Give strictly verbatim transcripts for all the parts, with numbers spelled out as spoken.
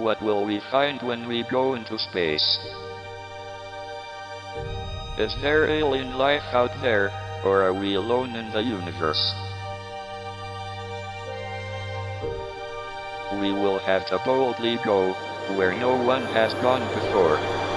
what will we find when we go into space? Is there alien life out there, or are we alone in the universe? We will have to boldly go where no one has gone before.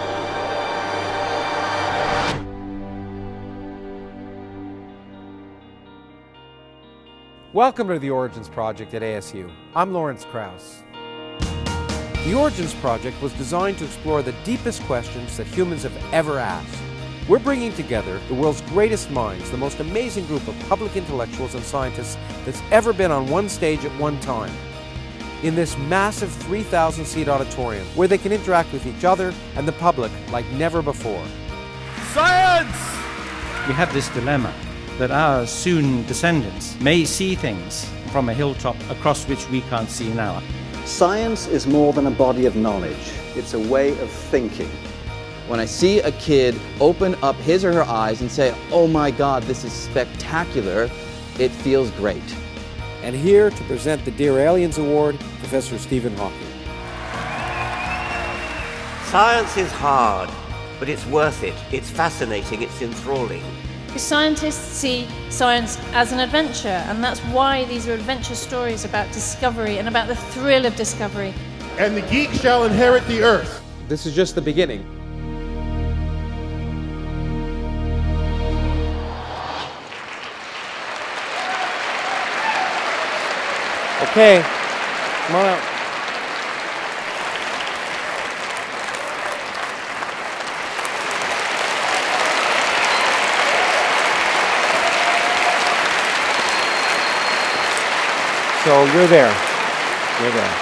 Welcome to the Origins Project at A S U. I'm Lawrence Krauss. The Origins Project was designed to explore the deepest questions that humans have ever asked. We're bringing together the world's greatest minds, the most amazing group of public intellectuals and scientists that's ever been on one stage at one time, in this massive three thousand seat auditorium where they can interact with each other and the public like never before. Science! We have this dilemma that our soon descendants may see things from a hilltop across which we can't see now. Science is more than a body of knowledge. It's a way of thinking. When I see a kid open up his or her eyes and say, "Oh my God, this is spectacular," it feels great. And here to present the Dear Aliens Award, Professor Stephen Hawking. Science is hard, but it's worth it. It's fascinating, it's enthralling. Scientists see science as an adventure, and that's why these are adventure stories about discovery and about the thrill of discovery. And the geek shall inherit the earth. This is just the beginning. Okay, come on out. So you're there. You're there.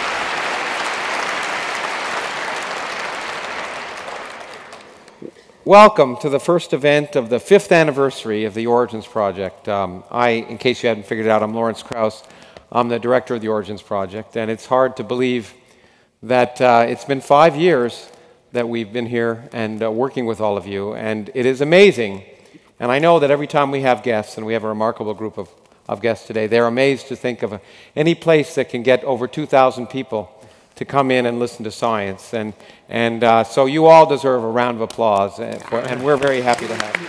Welcome to the first event of the fifth anniversary of the Origins Project. Um, I, in case you hadn't figured it out, I'm Lawrence Krauss. I'm the director of the Origins Project, and it's hard to believe that uh, it's been five years that we've been here and uh, working with all of you, and it is amazing. And I know that every time we have guests, and we have a remarkable group of of guests today, they're amazed to think of a, any place that can get over two thousand people to come in and listen to science. And, and uh, so you all deserve a round of applause, and, for, and we're very happy to have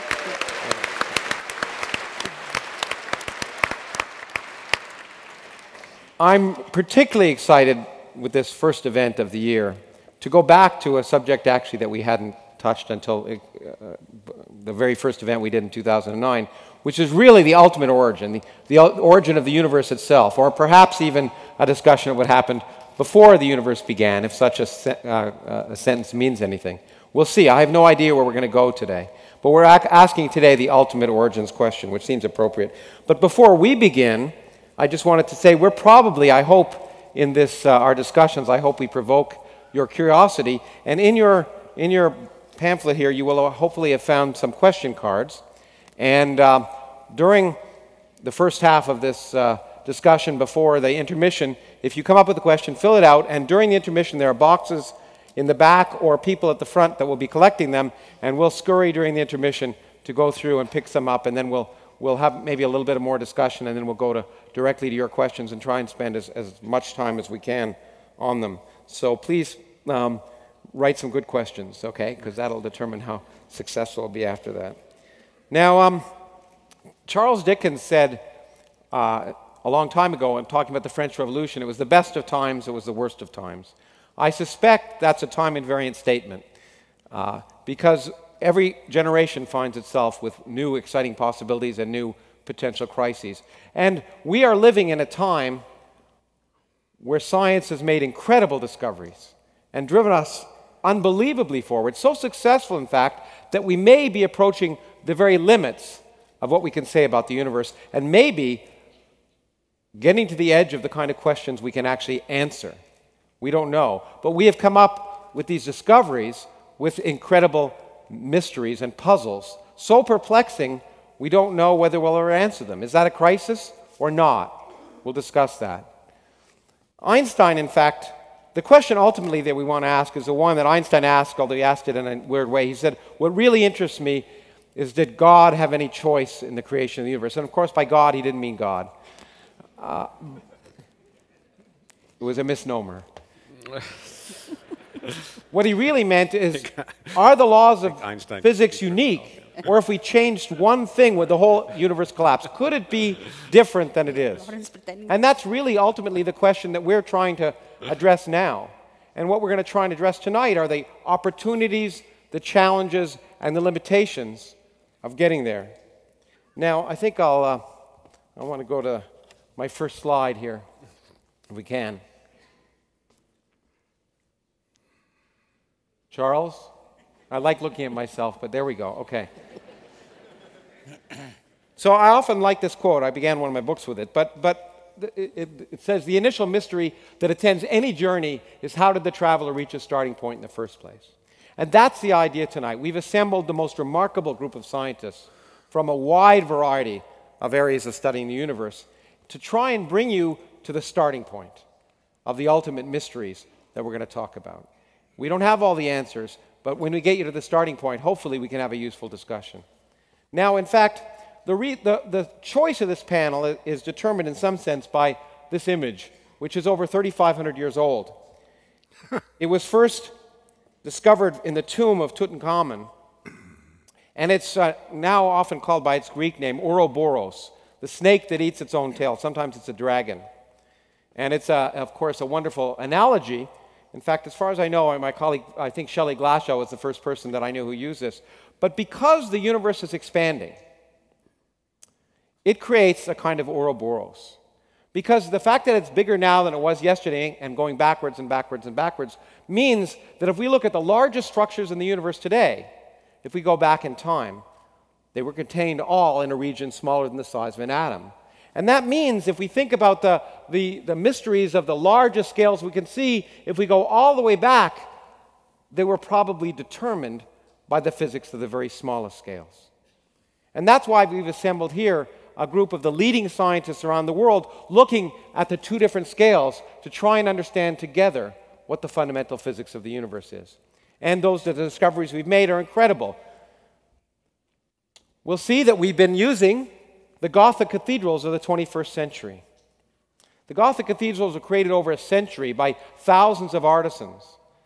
you. I'm particularly excited with this first event of the year to go back to a subject actually that we hadn't touched until uh, the very first event we did in two thousand nine, which is really the ultimate origin, the, the origin of the universe itself, or perhaps even a discussion of what happened before the universe began, if such a, se uh, a sentence means anything. We'll see. I have no idea where we're going to go today. But we're asking today the ultimate origins question, which seems appropriate. But before we begin, I just wanted to say we're probably, I hope, in this, uh, our discussions, I hope we provoke your curiosity. And in your, in your pamphlet here, you will hopefully have found some question cards. And uh, during the first half of this uh, discussion before the intermission, if you come up with a question, fill it out, and during the intermission there are boxes in the back or people at the front that will be collecting them, and we'll scurry during the intermission to go through and pick some up, and then we'll, we'll have maybe a little bit of more discussion, and then we'll go to, directly to your questions and try and spend as, as much time as we can on them. So please um, write some good questions, okay, because that'll determine how successful it'll be after that. Now, um, Charles Dickens said uh, a long time ago, in talking about the French Revolution, it was the best of times, it was the worst of times. I suspect that's a time-invariant statement uh, because every generation finds itself with new exciting possibilities and new potential crises. And we are living in a time where science has made incredible discoveries and driven us unbelievably forward, so successful, in fact, that we may be approaching the very limits of what we can say about the universe, and maybe getting to the edge of the kind of questions we can actually answer. We don't know. But we have come up with these discoveries with incredible mysteries and puzzles, so perplexing we don't know whether we'll ever answer them. Is that a crisis or not? We'll discuss that. Einstein, in fact, the question ultimately that we want to ask is the one that Einstein asked, although he asked it in a weird way. He said, what really interests me is, did God have any choice in the creation of the universe? And of course, by God, he didn't mean God. Uh, it was a misnomer. What he really meant is, are the laws of Einstein physics unique? Or if we changed one thing, would the whole universe collapse? Could it be different than it is? And that's really ultimately the question that we're trying to address now. And what we're going to try and address tonight are the opportunities, the challenges, and the limitations of getting there. Now, I think I'll, uh, I want to go to my first slide here, if we can. Charles? I like looking at myself, but there we go. Okay. So I often like this quote. I began one of my books with it. But, but it, it, it says, the initial mystery that attends any journey is how did the traveler reach a starting point in the first place? And that's the idea tonight. We've assembled the most remarkable group of scientists from a wide variety of areas of studying the universe to try and bring you to the starting point of the ultimate mysteries that we're going to talk about. We don't have all the answers, but when we get you to the starting point, hopefully we can have a useful discussion. Now, in fact, the, re the, the choice of this panel is determined in some sense by this image, which is over thirty-five hundred years old. It was first discovered in the tomb of Tutankhamun, and it's uh, now often called by its Greek name, Ouroboros, the snake that eats its own tail. Sometimes it's a dragon. And it's, uh, of course, a wonderful analogy. In fact, as far as I know, my colleague, I think Shelley Glashow was the first person that I knew who used this. But because the universe is expanding, it creates a kind of Ouroboros. Because the fact that it's bigger now than it was yesterday and going backwards and backwards and backwards means that if we look at the largest structures in the universe today, if we go back in time, they were contained all in a region smaller than the size of an atom. And that means if we think about the, the, the mysteries of the largest scales, we can see if we go all the way back, they were probably determined by the physics of the very smallest scales. And that's why we've assembled here a group of the leading scientists around the world looking at the two different scales to try and understand together what the fundamental physics of the universe is. And those the discoveries we've made are incredible. We'll see that we've been using the Gothic cathedrals of the twenty-first century. The Gothic cathedrals were created over a century by thousands of artisans,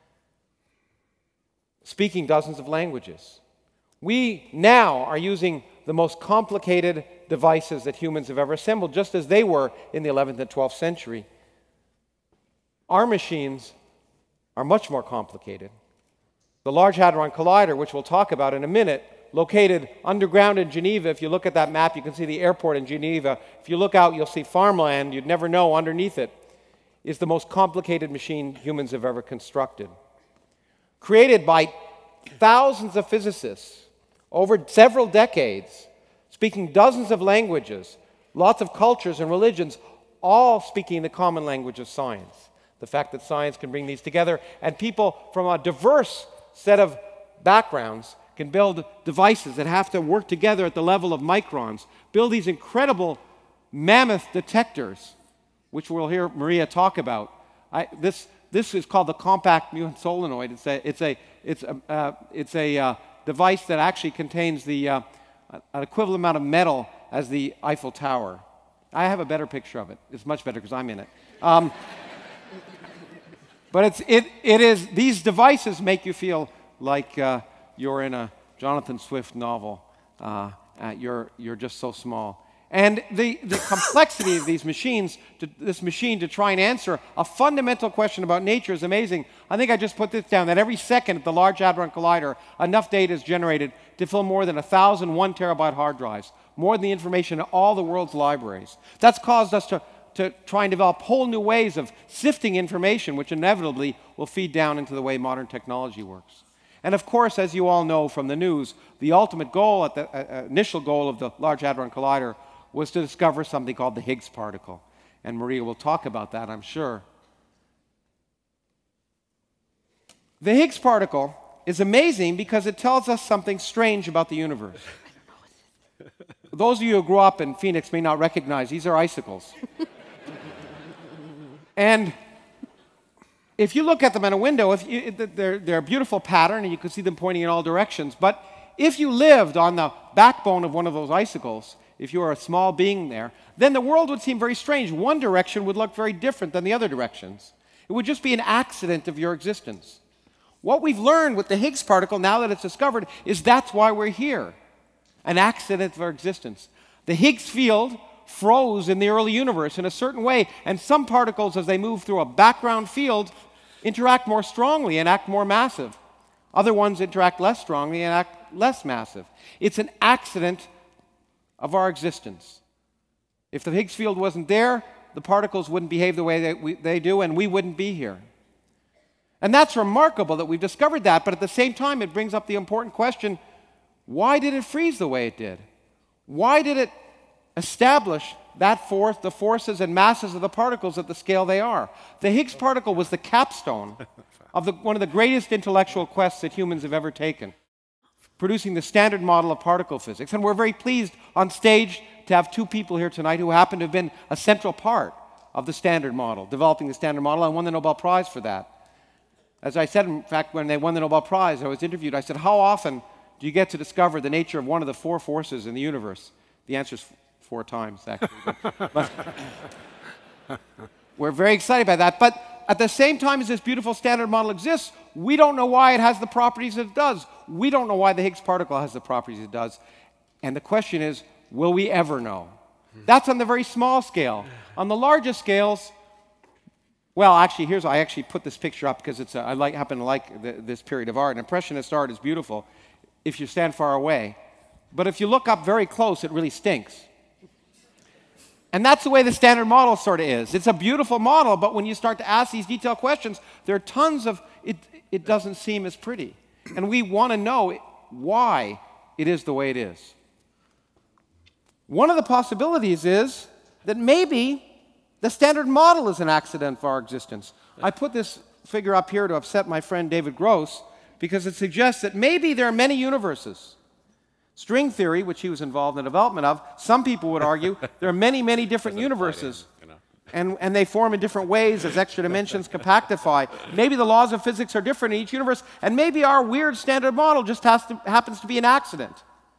speaking dozens of languages. We now are using the most complicated devices that humans have ever assembled, just as they were in the eleventh and twelfth century. Our machines are much more complicated. The Large Hadron Collider, which we'll talk about in a minute, located underground in Geneva. If you look at that map, you can see the airport in Geneva. If you look out, you'll see farmland. You'd never know underneath it is the most complicated machine humans have ever constructed. Created by thousands of physicists over several decades, speaking dozens of languages, lots of cultures and religions, all speaking the common language of science. The fact that science can bring these together, and people from a diverse set of backgrounds can build devices that have to work together at the level of microns, build these incredible mammoth detectors, which we'll hear Maria talk about. I, this, this is called the compact muon solenoid. It's a, it's a, it's a, uh, it's a uh, device that actually contains the, uh, an equivalent amount of metal as the Eiffel Tower. I have a better picture of it. It's much better because I'm in it. Um, but it's, it, it is, these devices make you feel like uh, you're in a Jonathan Swift novel. Uh, uh, you're, you're just so small. And the, the complexity of these machines, to, this machine to try and answer a fundamental question about nature is amazing. I think I just put this down, that every second at the Large Hadron Collider, enough data is generated to fill more than one thousand one terabyte hard drives, more than the information in all the world's libraries. That's caused us to, to try and develop whole new ways of sifting information, which inevitably will feed down into the way modern technology works. And of course, as you all know from the news, the ultimate goal, at the uh, initial goal of the Large Hadron Collider was to discover something called the Higgs particle. And Maria will talk about that, I'm sure. The Higgs particle is amazing because it tells us something strange about the universe. Those of you who grew up in Phoenix may not recognize these are icicles. And if you look at them in a window, if you, they're, they're a beautiful pattern and you can see them pointing in all directions. But if you lived on the backbone of one of those icicles, if you were a small being there, then the world would seem very strange. One direction would look very different than the other directions. It would just be an accident of your existence. What we've learned with the Higgs particle, now that it's discovered, is that's why we're here. An accident of our existence. The Higgs field froze in the early universe in a certain way, and some particles, as they move through a background field, interact more strongly and act more massive. Other ones interact less strongly and act less massive. It's an accident of our existence. If the Higgs field wasn't there, the particles wouldn't behave the way that we, they do, and we wouldn't be here. And that's remarkable that we've discovered that, but at the same time, it brings up the important question, why did it freeze the way it did? Why did it establish that force, the forces and masses of the particles at the scale they are? The Higgs particle was the capstone of the, one of the greatest intellectual quests that humans have ever taken, producing the standard model of particle physics. And we're very pleased on stage to have two people here tonight who happen to have been a central part of the standard model, developing the standard model, and won the Nobel Prize for that. As I said, in fact, when they won the Nobel Prize, I was interviewed, I said, how often do you get to discover the nature of one of the four forces in the universe? The answer is four times, actually. But, but we're very excited by that. But at the same time as this beautiful standard model exists, we don't know why it has the properties it does. We don't know why the Higgs particle has the properties it does. And the question is, will we ever know? That's on the very small scale. On the largest scales, well, actually, here's, I actually put this picture up because it's a, I like, happen to like the, this period of art. Impressionist art is beautiful if you stand far away. But if you look up very close, it really stinks. And that's the way the standard model sort of is. It's a beautiful model, but when you start to ask these detailed questions, there are tons of, it, it doesn't seem as pretty. And we want to know why it is the way it is. One of the possibilities is that maybe the standard model is an accident for our existence. I put this figure up here to upset my friend David Gross because it suggests that maybe there are many universes. String theory, which he was involved in the development of, some people would argue there are many, many different universes. You know. and, and they form in different ways as extra dimensions compactify. Maybe the laws of physics are different in each universe, and maybe our weird standard model just has to, happens to be an accident.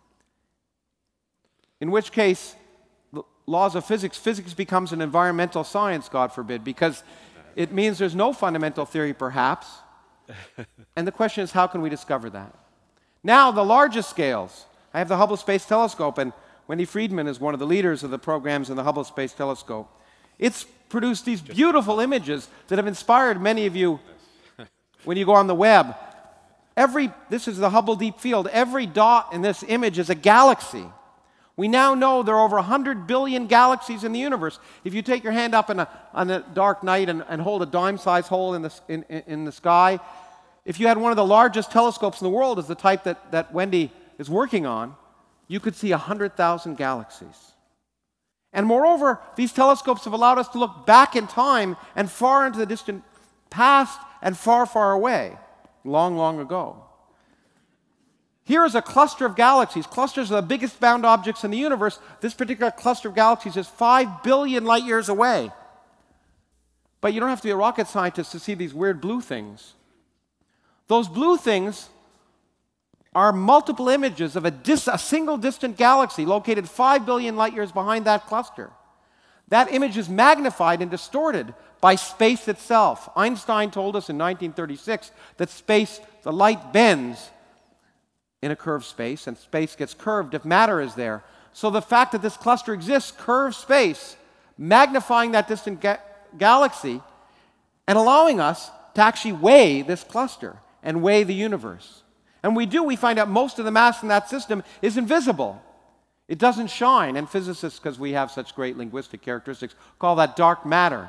In which case, the laws of physics, physics becomes an environmental science, God forbid, because it means there's no fundamental theory, perhaps. And the question is, how can we discover that? Now, the largest scales. I have the Hubble Space Telescope, and Wendy Freedman is one of the leaders of the programs in the Hubble Space Telescope. It's produced these beautiful images that have inspired many of you when you go on the web. Every, this is the Hubble Deep Field. Every dot in this image is a galaxy. We now know there are over one hundred billion galaxies in the universe. If you take your hand up in a, on a dark night and, and hold a dime-sized hole in the, in, in the sky, if you had one of the largest telescopes in the world, as the type that, that Wendy is working on, you could see one hundred thousand galaxies. And moreover, these telescopes have allowed us to look back in time and far into the distant past and far, far away, long, long ago. Here is a cluster of galaxies. Clusters are the biggest bound objects in the universe. This particular cluster of galaxies is five billion light years away. But you don't have to be a rocket scientist to see these weird blue things. Those blue things are multiple images of a, dis a single distant galaxy located five billion light years behind that cluster. That image is magnified and distorted by space itself. Einstein told us in nineteen thirty-six that space, the light bends in a curved space, and space gets curved if matter is there. So the fact that this cluster exists, curved space, magnifying that distant ga galaxy, and allowing us to actually weigh this cluster and weigh the universe. And we do, we find out most of the mass in that system is invisible. It doesn't shine, and physicists, because we have such great linguistic characteristics, call that dark matter.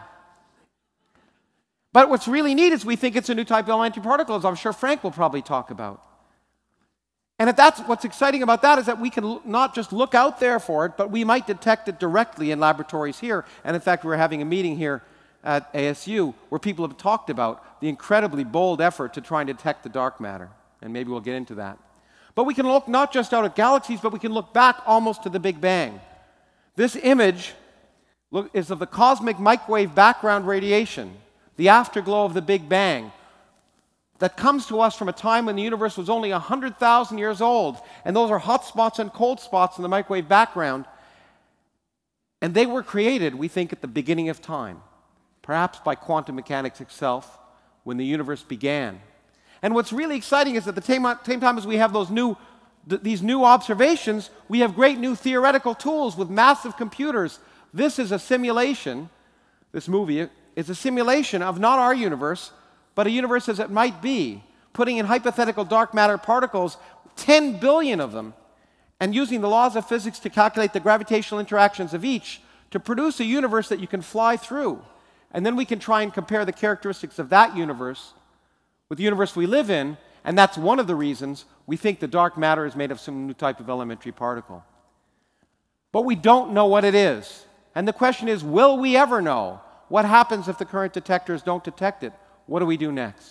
But what's really neat is we think it's a new type of elementary particle, as I'm sure Frank will probably talk about. And if that's what's exciting about that is that we can not just look out there for it, but we might detect it directly in laboratories here. And in fact, we're having a meeting here at A S U where people have talked about the incredibly bold effort to try and detect the dark matter. And maybe we'll get into that. But we can look not just out at galaxies, but we can look back almost to the Big Bang. This image is of the cosmic microwave background radiation, the afterglow of the Big Bang, that comes to us from a time when the universe was only one hundred thousand years old. And those are hot spots and cold spots in the microwave background. And they were created, we think, at the beginning of time. perhaps by quantum mechanics itself, when the universe began. And what's really exciting is at the same, same time as we have those new, th these new observations, we have great new theoretical tools with massive computers. This is a simulation, this movie is a simulation of not our universe, but a universe as it might be, putting in hypothetical dark matter particles, ten billion of them, and using the laws of physics to calculate the gravitational interactions of each to produce a universe that you can fly through. And then we can try and compare the characteristics of that universe with the universe we live in, and that's one of the reasons we think the dark matter is made of some new type of elementary particle. But we don't know what it is. And the question is, will we ever know? What happens if the current detectors don't detect it? What do we do next?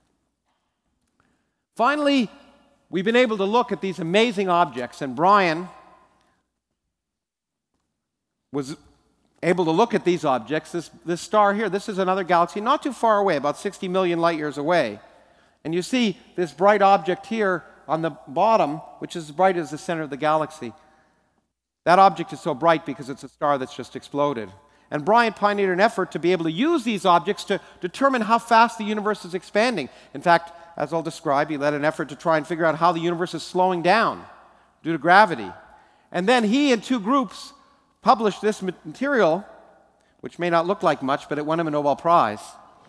Finally, we've been able to look at these amazing objects, and Brian was able to look at these objects. This, this star here, this is another galaxy not too far away, about sixty million light years away. And you see this bright object here on the bottom, which is as bright as the center of the galaxy. That object is so bright because it's a star that's just exploded. And Brian pioneered an effort to be able to use these objects to determine how fast the universe is expanding. In fact, as I'll describe, he led an effort to try and figure out how the universe is slowing down due to gravity. And then he and two groups published this material, which may not look like much, but it won him a Nobel Prize.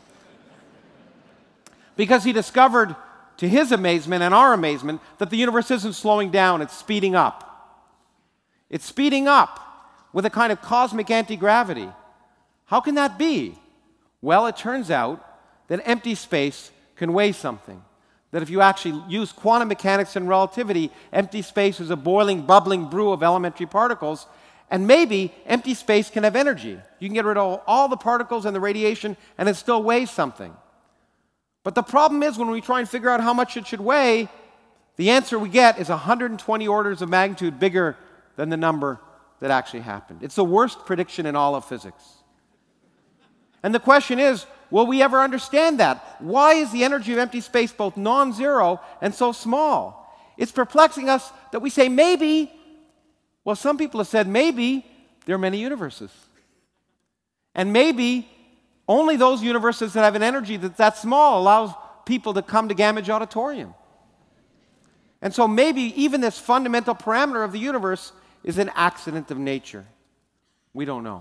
Because he discovered, to his amazement and our amazement, that the universe isn't slowing down, it's speeding up. It's speeding up with a kind of cosmic anti-gravity. How can that be? Well, it turns out that empty space can weigh something. That if you actually use quantum mechanics and relativity, empty space is a boiling, bubbling brew of elementary particles, and maybe empty space can have energy. You can get rid of all the particles and the radiation, and it still weighs something. But the problem is, when we try and figure out how much it should weigh, the answer we get is one hundred twenty orders of magnitude bigger than the number that actually happened. It's the worst prediction in all of physics. And the question is, will we ever understand that? Why is the energy of empty space both non-zero and so small? It's perplexing us that we say maybe, well, some people have said maybe there are many universes. And maybe only those universes that have an energy that's that small allows people to come to Gamage Auditorium. And so maybe even this fundamental parameter of the universe is an accident of nature. We don't know.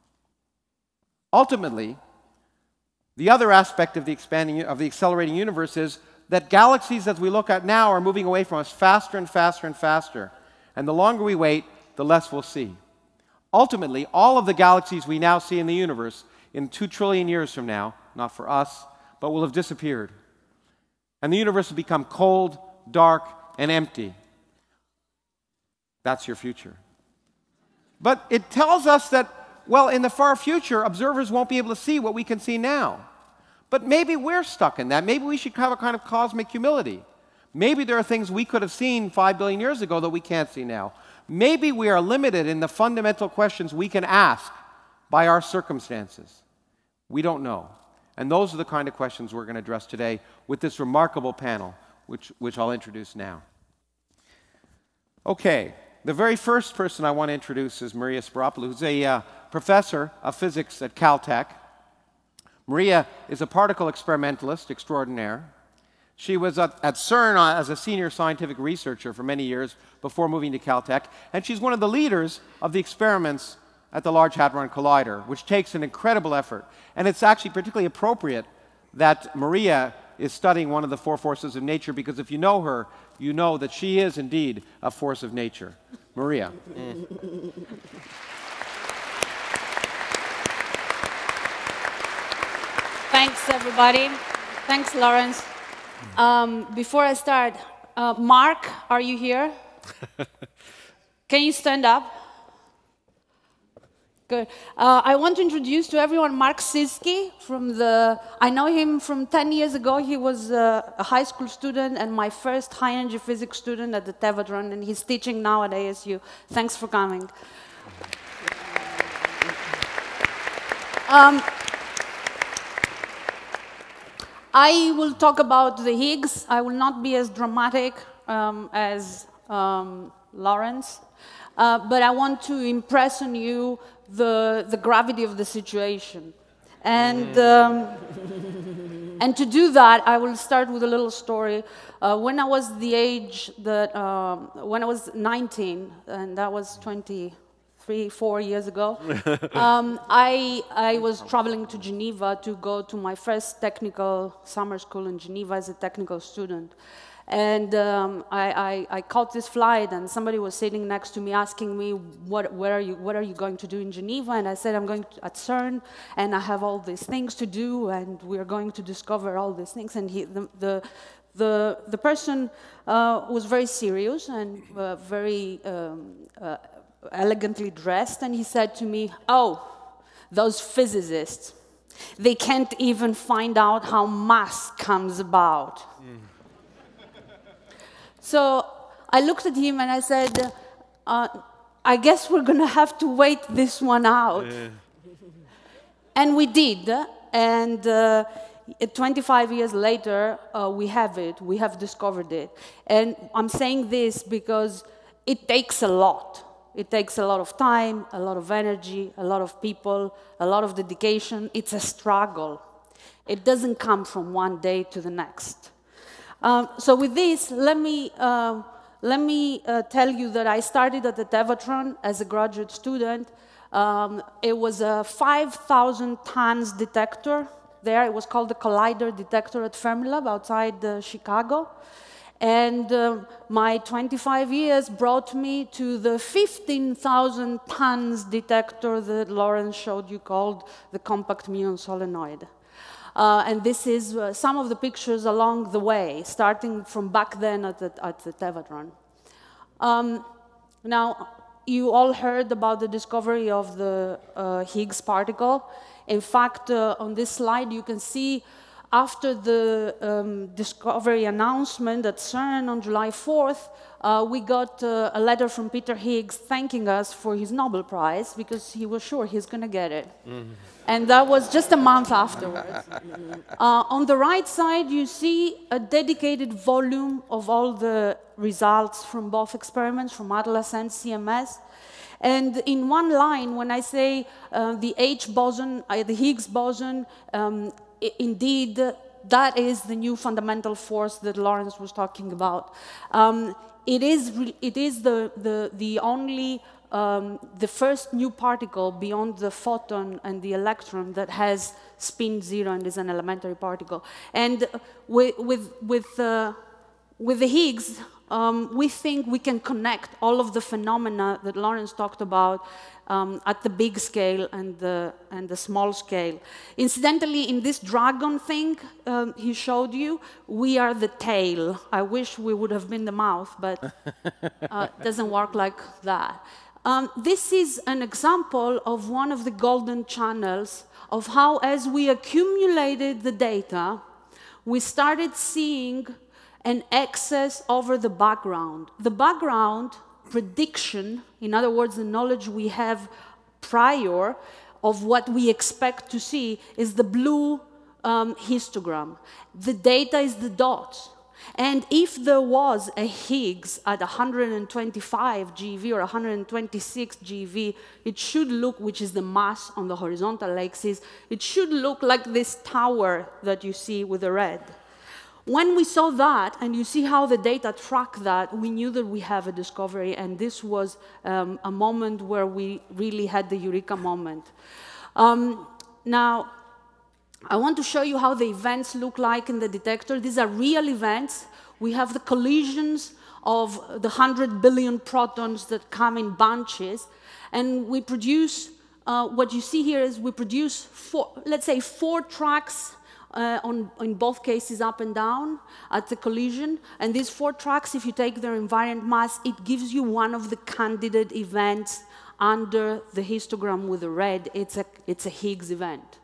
Ultimately, the other aspect of the expanding, of the accelerating universe is that galaxies, as we look at now, are moving away from us faster and faster and faster. And the longer we wait, the less we'll see. Ultimately, all of the galaxies we now see in the universe in two trillion years from now, not for us, but will have disappeared. And the universe will become cold, dark, and empty. That's your future. But it tells us that, well, in the far future, observers won't be able to see what we can see now. But maybe we're stuck in that. Maybe we should have a kind of cosmic humility. Maybe there are things we could have seen five billion years ago that we can't see now. Maybe we are limited in the fundamental questions we can ask by our circumstances. We don't know. And those are the kind of questions we're going to address today with this remarkable panel, which, which I'll introduce now. Okay, the very first person I want to introduce is Maria Spiropulu, who's a uh, professor of physics at Caltech. Maria is a particle experimentalist extraordinaire. She was at, at CERN as a senior scientific researcher for many years before moving to Caltech, and she's one of the leaders of the experiments at the Large Hadron Collider, which takes an incredible effort. And it's actually particularly appropriate that Maria is studying one of the four forces of nature, because if you know her, you know that she is indeed a force of nature. Maria. Mm. Thanks, everybody. Thanks, Lawrence. Um, before I start, uh, Mark, are you here? Can you stand up? Good. Uh, I want to introduce to everyone Mark Siski from the, I know him from ten years ago. He was uh, a high school student and my first high energy physics student at the Tevatron, and he's teaching now at A S U. Thanks for coming. Um, I will talk about the Higgs. I will not be as dramatic um, as um, Lawrence, uh, but I want to impress on you the, the gravity of the situation. And, um, and to do that, I will start with a little story. Uh, when I was the age that, um, when I was nineteen, and that was twenty-three, four years ago, um, I, I was traveling to Geneva to go to my first technical summer school in Geneva as a technical student. And um, I, I, I caught this flight, and somebody was sitting next to me asking me, what, where are you, what are you going to do in Geneva? And I said, I'm going to, at CERN, and I have all these things to do, and we're going to discover all these things. And he, the, the, the, the person uh, was very serious and uh, very um, uh, elegantly dressed, and he said to me, oh, those physicists, they can't even find out how mass comes about. Mm. So I looked at him and I said, uh, I guess we're going to have to wait this one out. Yeah. And we did. And uh, twenty-five years later, uh, we have it. We have discovered it. And I'm saying this because it takes a lot. It takes a lot of time, a lot of energy, a lot of people, a lot of dedication. It's a struggle. It doesn't come from one day to the next. Um, so with this, let me, uh, let me uh, tell you that I started at the Tevatron as a graduate student. Um, it was a five thousand tons detector there. It was called the Collider detector at Fermilab outside uh, Chicago. And uh, my twenty-five years brought me to the fifteen thousand tons detector that Lawrence showed you called the compact muon solenoid. Uh, and this is uh, some of the pictures along the way, starting from back then at the, at the Tevatron. Um, now, you all heard about the discovery of the uh, Higgs particle. In fact, uh, on this slide, you can see after the um, discovery announcement at CERN on July fourth, uh, we got uh, a letter from Peter Higgs thanking us for his Nobel Prize because he was sure he's going to get it. Mm-hmm. And that was just a month afterwards. uh, on the right side, you see a dedicated volume of all the results from both experiments, from ATLAS and C M S. And in one line, when I say uh, the H boson, uh, the Higgs boson, um, indeed, that is the new fundamental force that Lawrence was talking about. Um, it is, it is the, the, the only, um, the first new particle beyond the photon and the electron that has spin zero and is an elementary particle. And with, with, with, uh, with the Higgs, um, we think we can connect all of the phenomena that Lawrence talked about Um, at the big scale and the, and the small scale. Incidentally, in this dragon thing um, he showed you, we are the tail. I wish we would have been the mouth, but uh, it doesn't work like that. Um, this is an example of one of the golden channels of how, as we accumulated the data, we started seeing an excess over the background. The background prediction, in other words, the knowledge we have prior of what we expect to see, is the blue um, histogram. The data is the dots. And if there was a Higgs at one hundred twenty-five GeV or one hundred twenty-six GeV, it should look, which is the mass on the horizontal axis, it should look like this tower that you see with the red. When we saw that, and you see how the data track that, we knew that we have a discovery, and this was um, a moment where we really had the eureka moment. Um, now, I want to show you how the events look like in the detector. These are real events. We have the collisions of the one hundred billion protons that come in bunches, and we produce, uh, what you see here is we produce, four, let's say, four tracks Uh, on, in both cases up and down at the collision. And these four tracks, if you take their invariant mass, it gives you one of the candidate events under the histogram with the red. It's a, it's a Higgs event.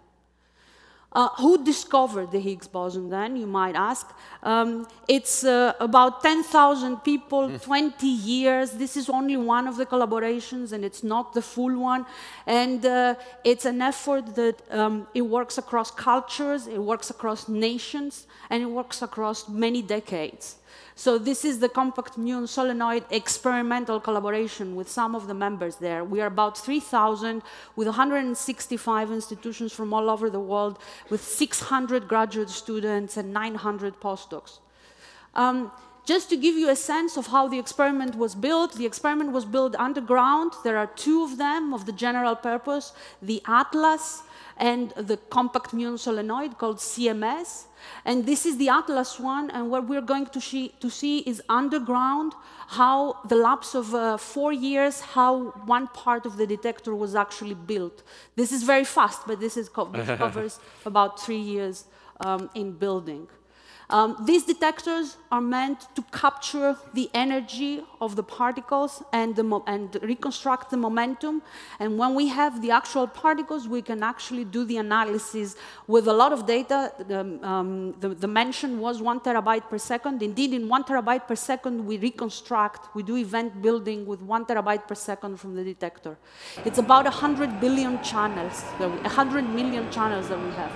Uh, who discovered the Higgs boson then, you might ask? Um, it's uh, about ten thousand people, twenty years. This is only one of the collaborations, and it's not the full one. And uh, it's an effort that um, it works across cultures, it works across nations, and it works across many decades. So this is the compact muon solenoid experimental collaboration with some of the members there. We are about three thousand with one hundred sixty-five institutions from all over the world, with six hundred graduate students and nine hundred postdocs. Um, Just to give you a sense of how the experiment was built, the experiment was built underground. There are two of them of the general purpose, the Atlas and the compact muon solenoid called C M S. And this is the Atlas one, and what we're going to, see, to see is underground how the lapse of uh, four years, how one part of the detector was actually built. This is very fast, but this, is co this covers about three years um, in building. Um, these detectors are meant to capture the energy of the particles and, the mo and reconstruct the momentum. And when we have the actual particles, we can actually do the analysis with a lot of data. The, um, the, the mention was one terabyte per second. Indeed, in one terabyte per second, we reconstruct, we do event building with one terabyte per second from the detector. It's about one hundred billion channels, one hundred million channels that we have.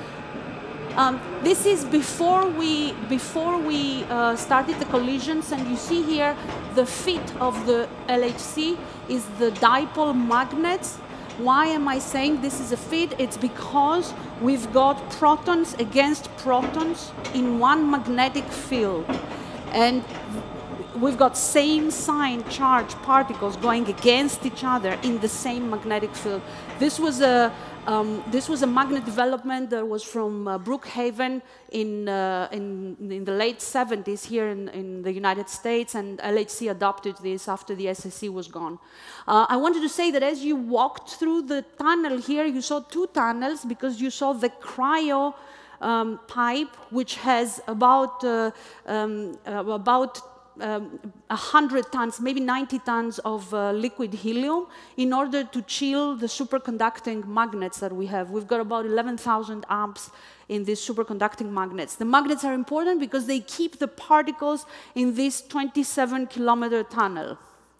Um, this is before we, before we uh, started the collisions, and you see here the fit of the L H C is the dipole magnets. Why am I saying this is a fit? It's because we've got protons against protons in one magnetic field. And we've got same sign charge particles going against each other in the same magnetic field. This was a Um, this was a magnet development that was from uh, Brookhaven in, uh, in, in the late seventies here in, in the United States, and L H C adopted this after the S S C was gone. Uh, I wanted to say that as you walked through the tunnel here, you saw two tunnels because you saw the cryo um, pipe, which has about, uh, um, uh, about Um, one hundred tons, maybe ninety tons of uh, liquid helium in order to chill the superconducting magnets that we have. We've got about eleven thousand amps in these superconducting magnets. The magnets are important because they keep the particles in this twenty-seven kilometer tunnel.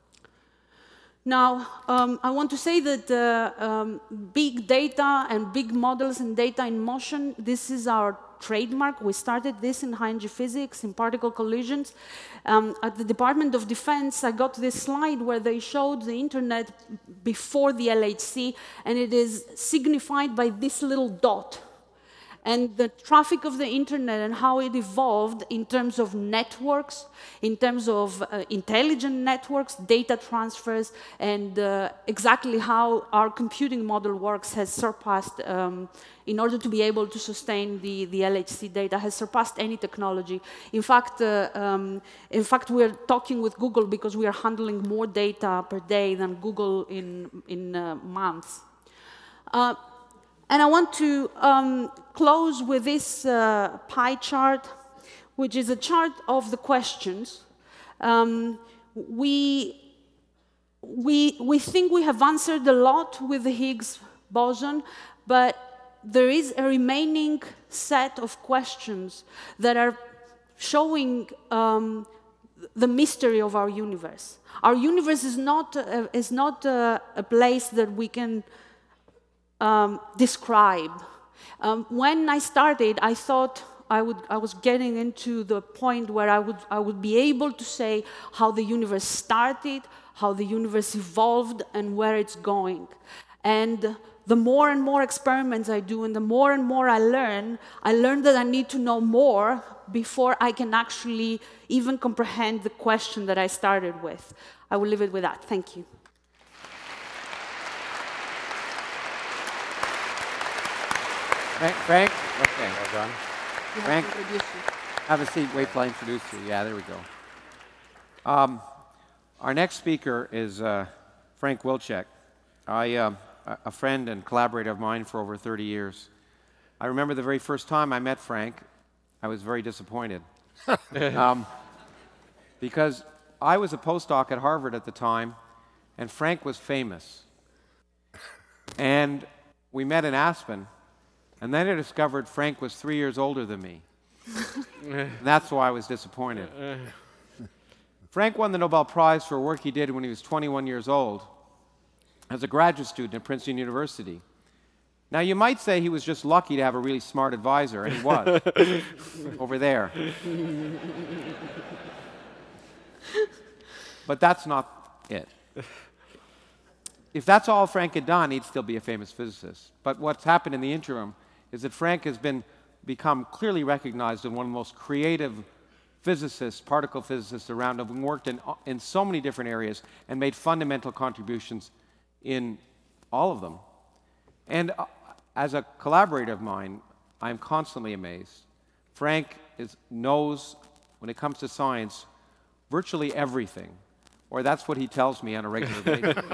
Now, um, I want to say that uh, um, big data and big models and data in motion, this is our trademark. We started this in high-energy physics, in particle collisions. Um, at the Department of Defense, I got this slide where they showed the internet before the L H C, and it is signified by this little dot. And the traffic of the internet and how it evolved in terms of networks, in terms of uh, intelligent networks, data transfers, and uh, exactly how our computing model works has surpassed, um, in order to be able to sustain the, the L H C data, has surpassed any technology. In fact, uh, um, in fact, we're talking with Google because we are handling more data per day than Google in, in uh, months. Uh, And I want to um, close with this uh, pie chart, which is a chart of the questions. Um, we, we, we think we have answered a lot with the Higgs boson, but there is a remaining set of questions that are showing um, the mystery of our universe. Our universe is not, uh, is not uh, a place that we can Um, describe. Um, when I started, I thought I, would, I was getting into the point where I would, I would be able to say how the universe started, how the universe evolved, and where it's going. And the more and more experiments I do, and the more and more I learn, I learn that I need to know more before I can actually even comprehend the question that I started with. I will leave it with that. Thank you. Frank, Frank? Okay. Well done. Frank, have a seat. Wait till I introduce you. Yeah, there we go. Um, our next speaker is uh, Frank Wilczek. I, uh, a friend and collaborator of mine for over thirty years. I remember the very first time I met Frank, I was very disappointed. um, because I was a postdoc at Harvard at the time, and Frank was famous. And we met in Aspen. And then I discovered Frank was three years older than me. That's why I was disappointed. Frank won the Nobel Prize for work he did when he was twenty-one years old as a graduate student at Princeton University. Now, you might say he was just lucky to have a really smart advisor, and he was, over there. But that's not it. If that's all Frank had done, he'd still be a famous physicist. But what's happened in the interim is that Frank has been, become clearly recognized as one of the most creative physicists, particle physicists around, having worked in, in so many different areas and made fundamental contributions in all of them. And uh, as a collaborator of mine, I'm constantly amazed. Frank is, knows, when it comes to science, virtually everything. Or that's what he tells me on a regular basis.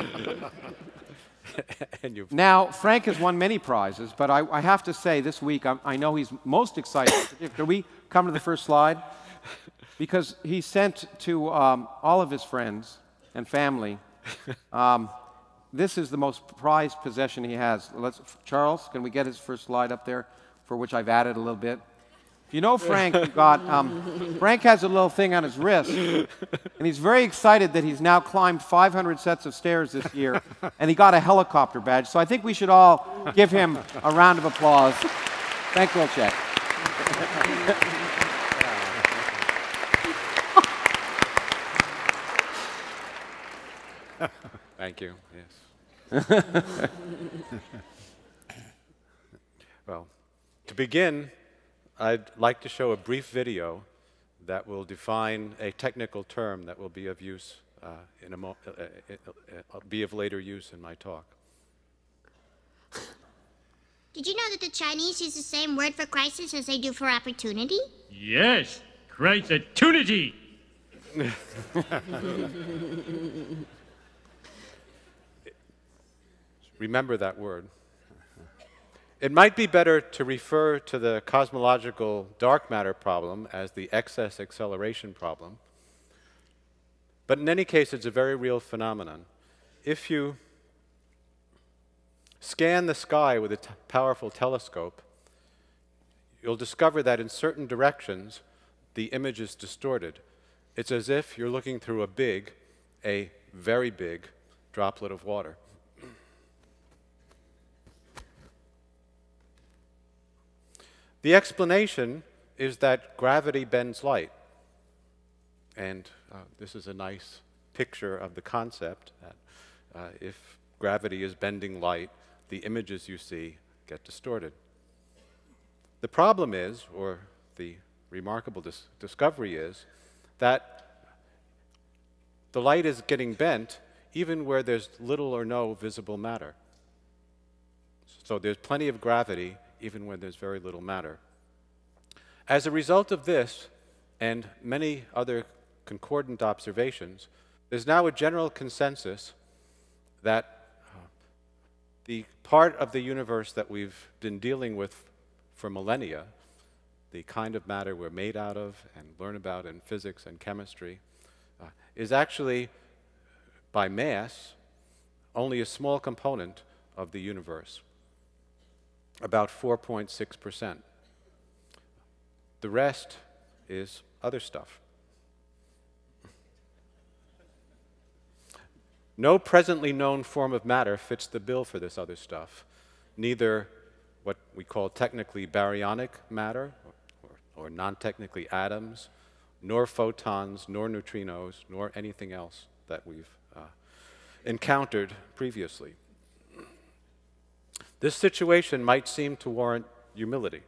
And now, Frank has won many prizes, but I, I have to say this week, I'm, I know he's most excited. Can we come to the first slide? Because he sent to um, all of his friends and family, um, this is the most prized possession he has. Let's, Charles, can we get his first slide up there, for which I've added a little bit? If you know Frank, got, um, Frank has a little thing on his wrist, and he's very excited that he's now climbed five hundred sets of stairs this year, and he got a helicopter badge. So I think we should all give him a round of applause. Frank Wilczek. Thank you, yes. Well, to begin, I'd like to show a brief video that will define a technical term that will be of use uh, in a mo uh, uh, uh, be of later use in my talk. Did you know that the Chinese use the same word for crisis as they do for opportunity? Yes, crisis-tunity. Remember that word. It might be better to refer to the cosmological dark matter problem as the excess acceleration problem. But in any case, it's a very real phenomenon. If you scan the sky with a t powerful telescope, you'll discover that in certain directions, the image is distorted. It's as if you're looking through a big, a very big droplet of water. The explanation is that gravity bends light. And uh, this is a nice picture of the concept that uh, if gravity is bending light, the images you see get distorted. The problem is, or the remarkable dis discovery is, that the light is getting bent even where there's little or no visible matter. So there's plenty of gravity even when there's very little matter. As a result of this, and many other concordant observations, there's now a general consensus that uh, the part of the universe that we've been dealing with for millennia, the kind of matter we're made out of and learn about in physics and chemistry, uh, is actually, by mass, only a small component of the universe. About four point six percent. The rest is other stuff. No presently known form of matter fits the bill for this other stuff. Neither what we call technically baryonic matter, or, or, or non-technically atoms, nor photons, nor neutrinos, nor anything else that we've uh, encountered previously. This situation might seem to warrant humility.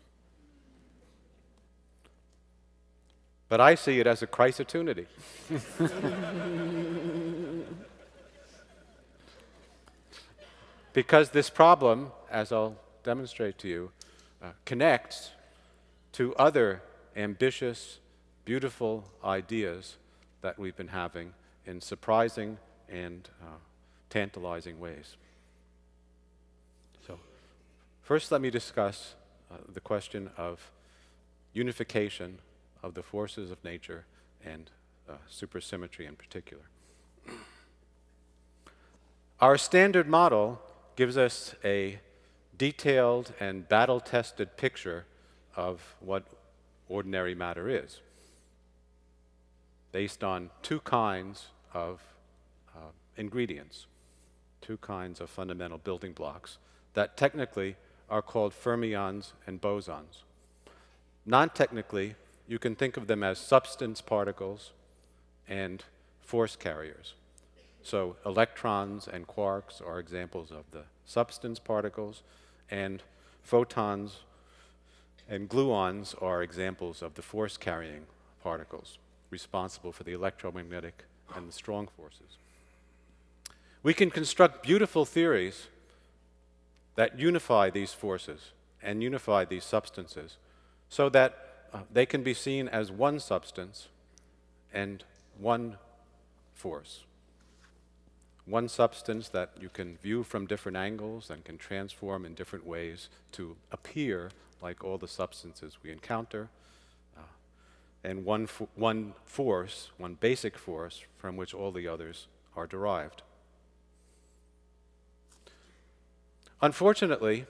But I see it as a crisis-tunity. Because this problem, as I'll demonstrate to you, uh, connects to other ambitious, beautiful ideas that we've been having in surprising and uh, tantalizing ways. So, first let me discuss uh, the question of unification of the forces of nature and uh, supersymmetry in particular. Our standard model gives us a detailed and battle-tested picture of what ordinary matter is, based on two kinds of uh, ingredients, two kinds of fundamental building blocks that technically are called fermions and bosons. Non-technically, you can think of them as substance particles and force carriers. So electrons and quarks are examples of the substance particles, and photons and gluons are examples of the force-carrying particles responsible for the electromagnetic and the strong forces. We can construct beautiful theories that unify these forces and unify these substances so that uh, they can be seen as one substance and one force. One substance that you can view from different angles and can transform in different ways to appear like all the substances we encounter, uh, and one, fo one force, one basic force from which all the others are derived. Unfortunately,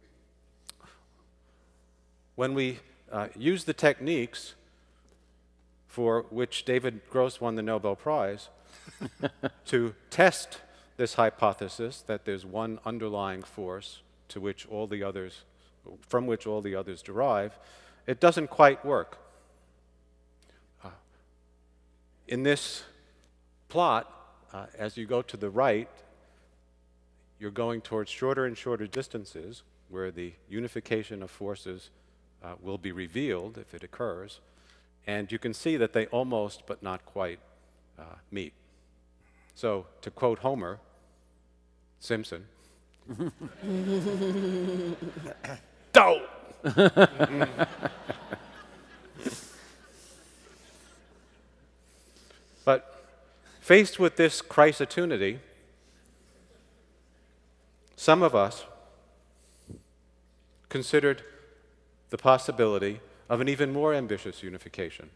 when we uh, use the techniques for which David Gross won the Nobel Prize to test this hypothesis that there's one underlying force to which all the others, from which all the others derive, it doesn't quite work. Uh, in this plot, uh, as you go to the right, you're going towards shorter and shorter distances where the unification of forces uh, will be revealed if it occurs. And you can see that they almost, but not quite, uh, meet. So, to quote Homer Simpson, "Dough!" But faced with this chrysotunity, some of us considered the possibility of an even more ambitious unification.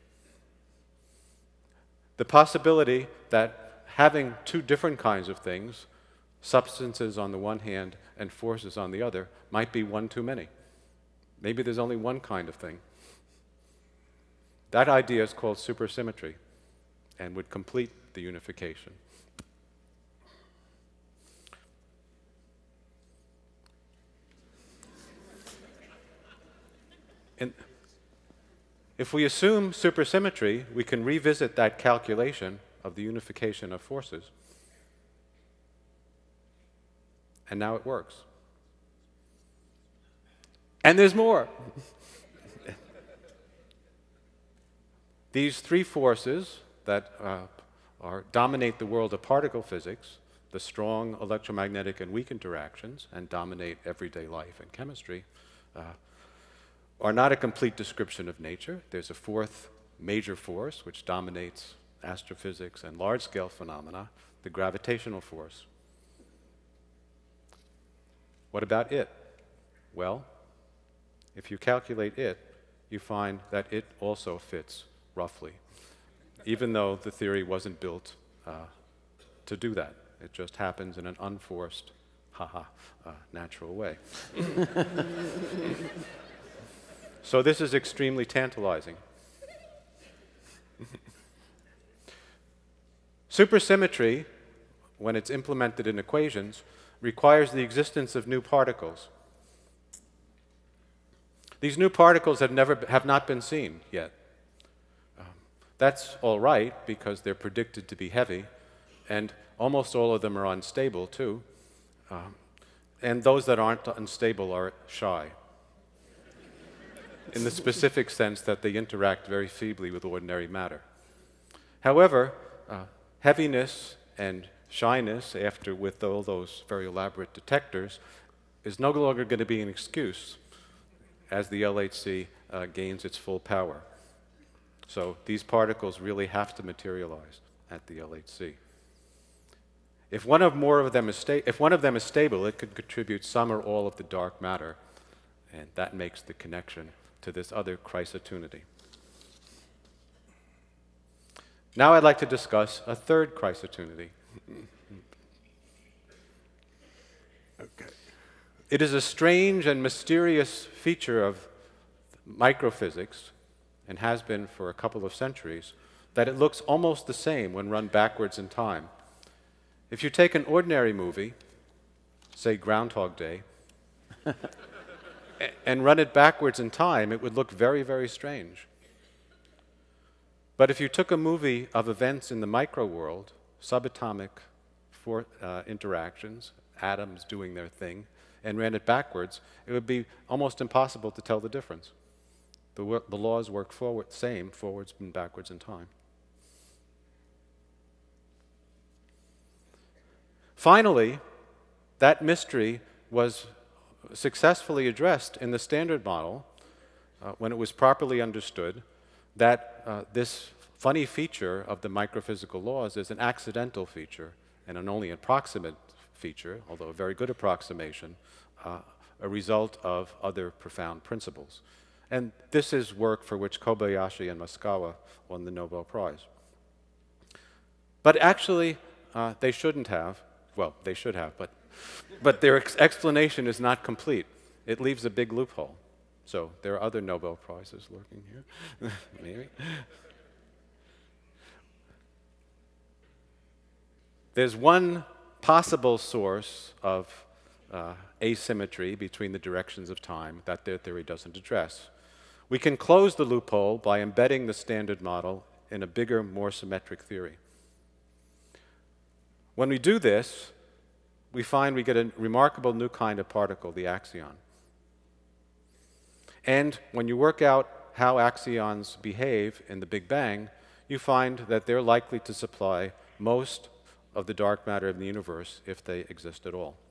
The possibility that having two different kinds of things, substances on the one hand and forces on the other, might be one too many. Maybe there's only one kind of thing. That idea is called supersymmetry and would complete the unification. And if we assume supersymmetry, we can revisit that calculation of the unification of forces. And now it works. And there's more. These three forces that uh, are, dominate the world of particle physics, the strong electromagnetic and weak interactions, and dominate everyday life and chemistry, uh, are not a complete description of nature. There's a fourth major force which dominates astrophysics and large-scale phenomena, the gravitational force. What about it? Well, if you calculate it, you find that it also fits roughly, even though the theory wasn't built uh, to do that. It just happens in an unforced, haha, uh, natural way. So this is extremely tantalizing. Supersymmetry, when it's implemented in equations, requires the existence of new particles. These new particles have, never, have not been seen yet. Um, that's all right, because they're predicted to be heavy, and almost all of them are unstable, too. Um, and those that aren't unstable are shy, in the specific sense that they interact very feebly with ordinary matter. However, uh, heaviness and shyness, after with all those very elaborate detectors, is no longer going to be an excuse as the L H C uh, gains its full power. So these particles really have to materialize at the L H C. If one of more of them is sta- if one of them is stable, it could contribute some or all of the dark matter, and that makes the connection to this other chrysotunity. Now I'd like to discuss a third chrysotunity. Okay. It is a strange and mysterious feature of microphysics, and has been for a couple of centuries, that it looks almost the same when run backwards in time. If you take an ordinary movie, say Groundhog Day, and run it backwards in time, it would look very, very strange. But if you took a movie of events in the micro world, subatomic for, uh, interactions, atoms doing their thing, and ran it backwards, it would be almost impossible to tell the difference. The, wor the laws work forward, same, forwards and backwards in time. Finally, that mystery was successfully addressed in the Standard Model uh, when it was properly understood that uh, this funny feature of the microphysical laws is an accidental feature and an only approximate feature, although a very good approximation, uh, a result of other profound principles. And this is work for which Kobayashi and Masukawa won the Nobel Prize. But actually, uh, they shouldn't have. Well, they should have, but, but their ex explanation is not complete. It leaves a big loophole. So there are other Nobel Prizes lurking here, maybe. There's one possible source of uh, asymmetry between the directions of time that their theory doesn't address. We can close the loophole by embedding the Standard Model in a bigger, more symmetric theory. When we do this, we find we get a remarkable new kind of particle, the axion. And when you work out how axions behave in the Big Bang, you find that they're likely to supply most of the dark matter of the universe if they exist at all.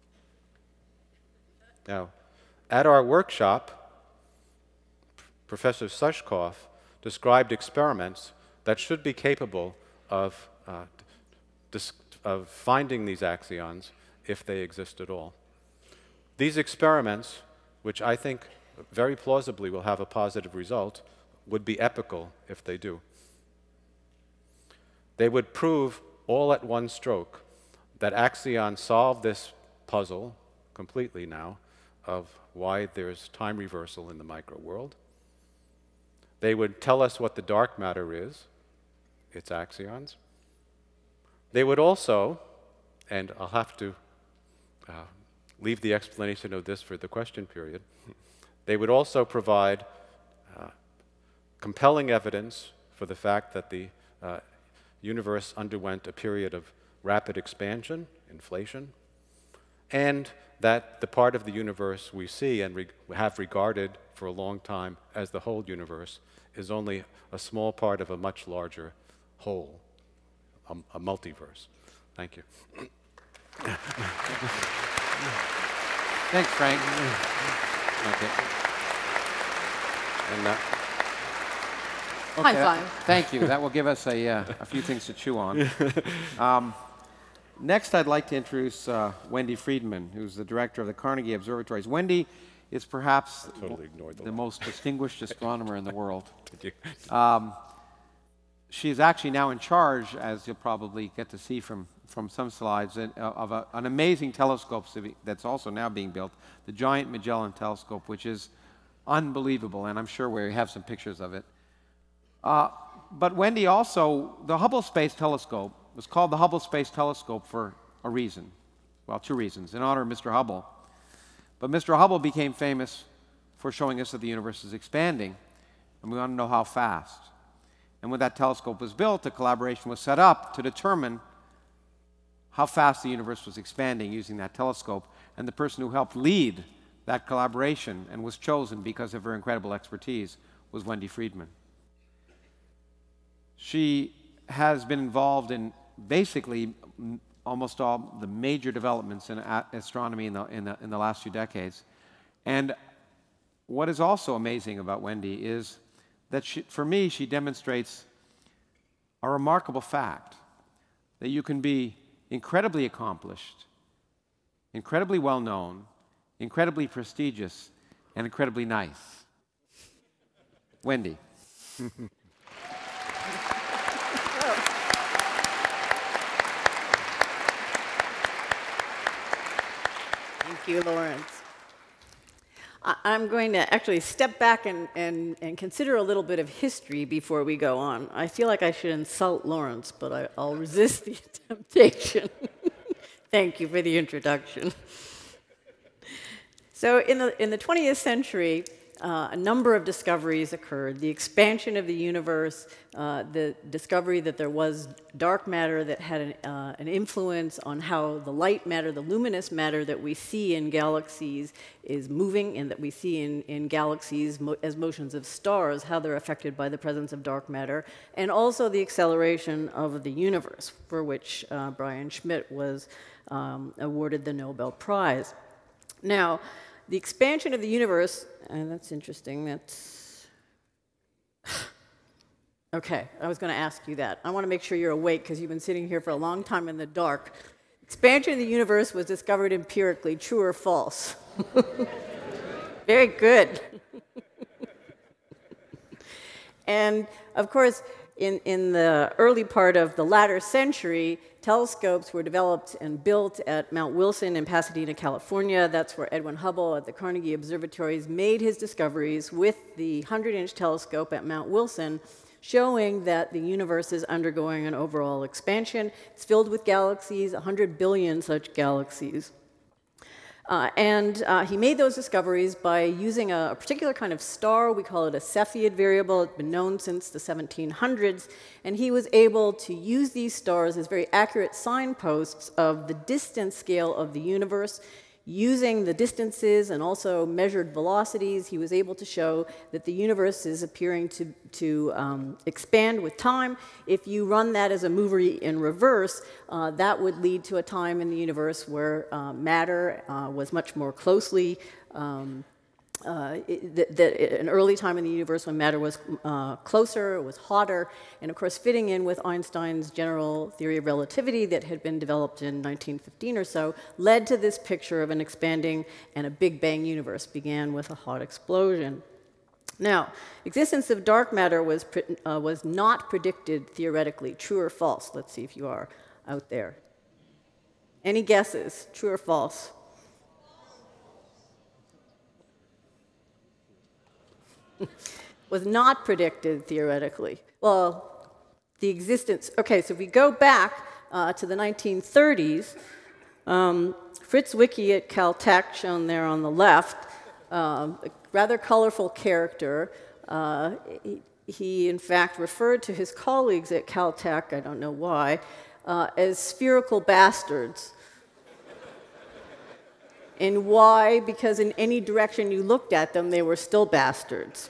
Now, at our workshop, Professor Sushkov described experiments that should be capable of uh, of finding these axions if they exist at all. These experiments, which I think very plausibly will have a positive result, would be epical if they do. They would prove all at one stroke that axions solve this puzzle completely now of why there's time reversal in the micro world. They would tell us what the dark matter is, its axions. They would also, and I'll have to uh, leave the explanation of this for the question period, they would also provide uh, compelling evidence for the fact that the uh, universe underwent a period of rapid expansion, inflation, and that the part of the universe we see and re have regarded for a long time as the whole universe is only a small part of a much larger whole. A, a multiverse. Thank you. Thanks, Frank. Okay. And, uh, okay. High five. Thank you. That will give us a, uh, a few things to chew on. Um, next, I'd like to introduce uh, Wendy Freedman, who's the director of the Carnegie Observatories. Wendy is perhaps totally ignored the, the most distinguished astronomer in the world. Um, She is actually now in charge, as you'll probably get to see from, from some slides, of a, an amazing telescope that's also now being built, the Giant Magellan Telescope, which is unbelievable, and I'm sure we have some pictures of it. Uh, but Wendy also, the Hubble Space Telescope was called the Hubble Space Telescope for a reason. Well, two reasons. In honor of Mister Hubble. But Mister Hubble became famous for showing us that the universe is expanding, and we want to know how fast. And when that telescope was built, a collaboration was set up to determine how fast the universe was expanding using that telescope. And the person who helped lead that collaboration and was chosen because of her incredible expertise was Wendy Freedman. She has been involved in basically almost all the major developments in astronomy in the, in the, in the last few decades. And what is also amazing about Wendy is that she, for me, she demonstrates a remarkable fact that you can be incredibly accomplished, incredibly well-known, incredibly prestigious, and incredibly nice. Wendy. Thank you, Lawrence. I'm going to actually step back and, and, and consider a little bit of history before we go on. I feel like I should insult Lawrence, but I, I'll resist the temptation. Thank you for the introduction. So in the, in the twentieth century, uh, a number of discoveries occurred. The expansion of the universe, uh, the discovery that there was dark matter that had an, uh, an influence on how the light matter, the luminous matter that we see in galaxies is moving, and that we see in, in galaxies mo as motions of stars, how they're affected by the presence of dark matter, and also the acceleration of the universe, for which uh, Brian Schmidt was um, awarded the Nobel Prize. Now, the expansion of the universe, and that's interesting, that's... Okay, I was going to ask you that. I want to make sure you're awake because you've been sitting here for a long time in the dark. Expansion of the universe was discovered empirically, true or false? Very good. And, of course, in, in the early part of the latter century, telescopes were developed and built at Mount Wilson in Pasadena, California. That's where Edwin Hubble at the Carnegie Observatories made his discoveries with the hundred-inch telescope at Mount Wilson, showing that the universe is undergoing an overall expansion. It's filled with galaxies, one hundred billion such galaxies. Uh, and uh, he made those discoveries by using a, a particular kind of star. We call it a Cepheid variable. It's been known since the seventeen hundreds. And he was able to use these stars as very accurate signposts of the distance scale of the universe. Using the distances and also measured velocities, he was able to show that the universe is appearing to, to um, expand with time. If you run that as a movie in reverse, uh, that would lead to a time in the universe where uh, matter uh, was much more closely um, Uh, it, that, that an early time in the universe when matter was uh, closer, was hotter, and of course fitting in with Einstein's general theory of relativity that had been developed in nineteen fifteen or so, led to this picture of an expanding and a Big Bang universe, began with a hot explosion. Now, existence of dark matter was, uh, was not predicted theoretically. True or false? Let's see if you are out there. Any guesses? True or false? Was not predicted theoretically. Well, the existence, okay, so if we go back uh, to the nineteen thirties, um, Fritz Zwicky at Caltech, shown there on the left, um, a rather colorful character. Uh, he, he, in fact, referred to his colleagues at Caltech, I don't know why, uh, as spherical bastards. And why? Because in any direction you looked at them, they were still bastards.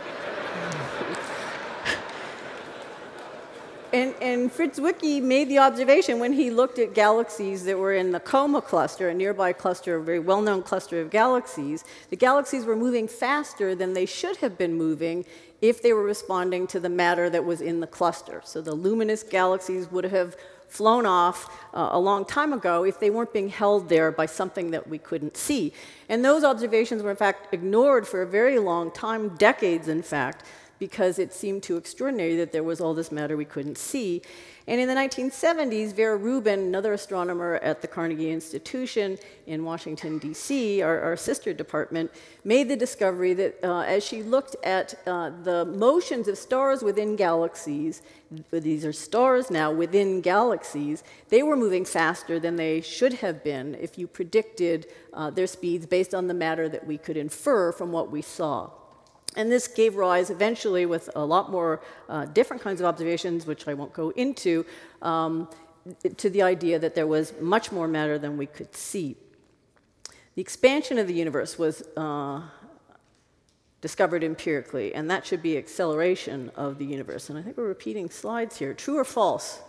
and, and Fritz Zwicky made the observation when he looked at galaxies that were in the Coma cluster, a nearby cluster, a very well-known cluster of galaxies. The galaxies were moving faster than they should have been moving if they were responding to the matter that was in the cluster. So the luminous galaxies would have flown off uh, a long time ago if they weren't being held there by something that we couldn't see. And those observations were, in fact, ignored for a very long time, decades, in fact, because it seemed too extraordinary that there was all this matter we couldn't see. And in the nineteen seventies, Vera Rubin, another astronomer at the Carnegie Institution in Washington, D C, our, our sister department, made the discovery that uh, as she looked at uh, the motions of stars within galaxies, these are stars now within galaxies, they were moving faster than they should have been if you predicted uh, their speeds based on the matter that we could infer from what we saw. And this gave rise eventually, with a lot more uh, different kinds of observations, which I won't go into, um, to the idea that there was much more matter than we could see. The expansion of the universe was uh, discovered empirically, and that should be acceleration of the universe. And I think we're repeating slides here. True or false?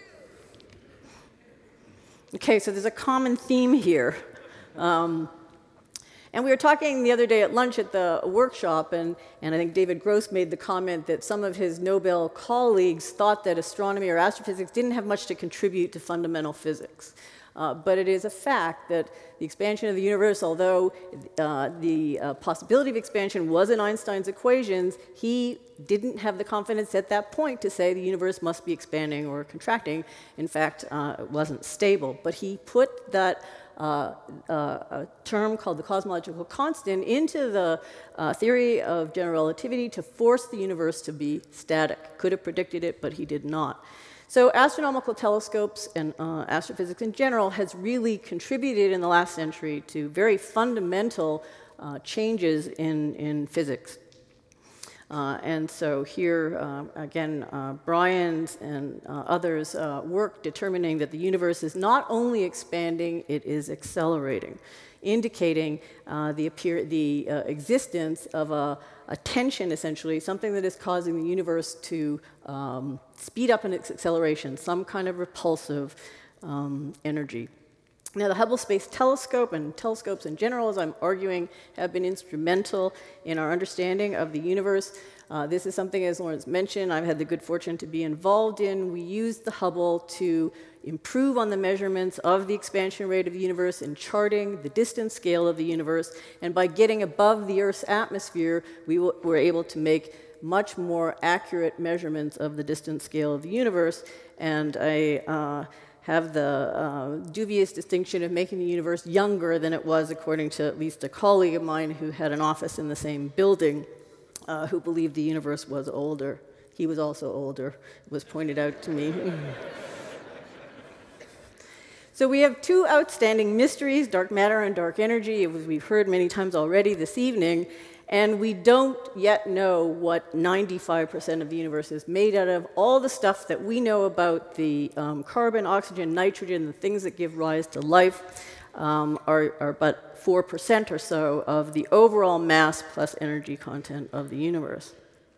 Okay, so there's a common theme here. Um, And we were talking the other day at lunch at the workshop, and, and I think David Gross made the comment that some of his Nobel colleagues thought that astronomy or astrophysics didn't have much to contribute to fundamental physics. Uh, but it is a fact that the expansion of the universe, although uh, the uh, possibility of expansion was in Einstein's equations, he didn't have the confidence at that point to say the universe must be expanding or contracting. In fact, uh, it wasn't stable. But he put that Uh, uh, a term called the cosmological constant into the uh, theory of general relativity to force the universe to be static. Could have predicted it, but he did not. So astronomical telescopes and uh, astrophysics in general has really contributed in the last century to very fundamental uh, changes in, in physics. Uh, and so here, uh, again, uh, Brian's and uh, others' uh, work determining that the universe is not only expanding, it is accelerating, indicating uh, the, appear the uh, existence of a, a tension, essentially, something that is causing the universe to um, speed up in its acceleration, some kind of repulsive um, energy. Now, the Hubble Space Telescope and telescopes in general, as I'm arguing, have been instrumental in our understanding of the universe. Uh, this is something, as Lawrence mentioned, I've had the good fortune to be involved in. We used the Hubble to improve on the measurements of the expansion rate of the universe in charting the distance scale of the universe. And by getting above the Earth's atmosphere, we were able to make much more accurate measurements of the distance scale of the universe. And I uh, have the uh, dubious distinction of making the universe younger than it was, according to at least a colleague of mine who had an office in the same building, uh, who believed the universe was older. He was also older, it was pointed out to me. So we have two outstanding mysteries, dark matter and dark energy, as we've heard many times already this evening. And we don't yet know what ninety-five percent of the universe is made out of. All the stuff that we know about the um, carbon, oxygen, nitrogen, the things that give rise to life um, are, are but four percent or so of the overall mass plus energy content of the universe.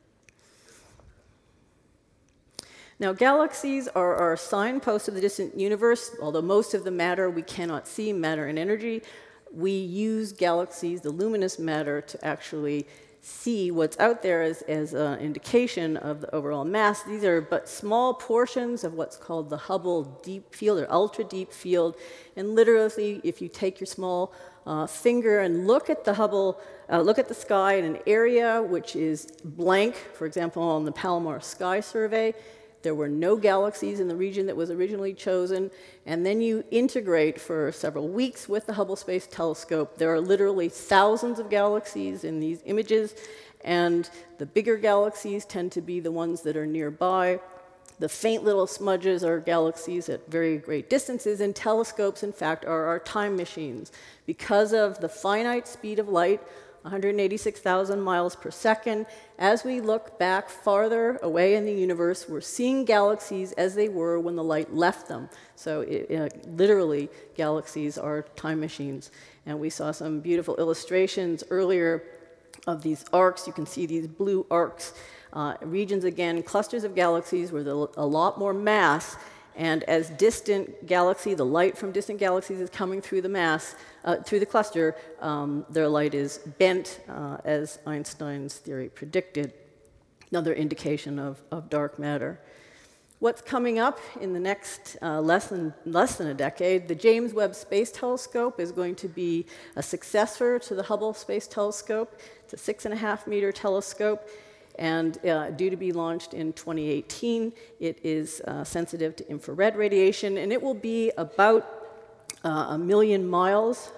Now, galaxies are our signposts of the distant universe, although most of the matter we cannot see, matter and energy. We use galaxies, the luminous matter, to actually see what's out there as, as an indication of the overall mass. These are but small portions of what's called the Hubble deep field or ultra deep field. And literally, if you take your small uh, finger and look at the Hubble, uh, look at the sky in an area which is blank, for example, on the Palomar Sky Survey, there were no galaxies in the region that was originally chosen, and then you integrate for several weeks with the Hubble Space Telescope. There are literally thousands of galaxies in these images, and the bigger galaxies tend to be the ones that are nearby. The faint little smudges are galaxies at very great distances, and telescopes, in fact, are our time machines. Because of the finite speed of light, one hundred eighty-six thousand miles per second. As we look back farther away in the universe, we're seeing galaxies as they were when the light left them. So it, uh, literally, galaxies are time machines. And we saw some beautiful illustrations earlier of these arcs. You can see these blue arcs. Uh, regions, again, clusters of galaxies with a, a lot more mass. And as distant galaxy, the light from distant galaxies is coming through the mass, uh, through the cluster, um, their light is bent, uh, as Einstein's theory predicted. Another indication of, of dark matter. What's coming up in the next uh, less than, less than a decade, the James Webb Space Telescope is going to be a successor to the Hubble Space Telescope. It's a six and a half meter telescope. And uh, due to be launched in twenty eighteen, it is uh, sensitive to infrared radiation, and it will be about uh, a million miles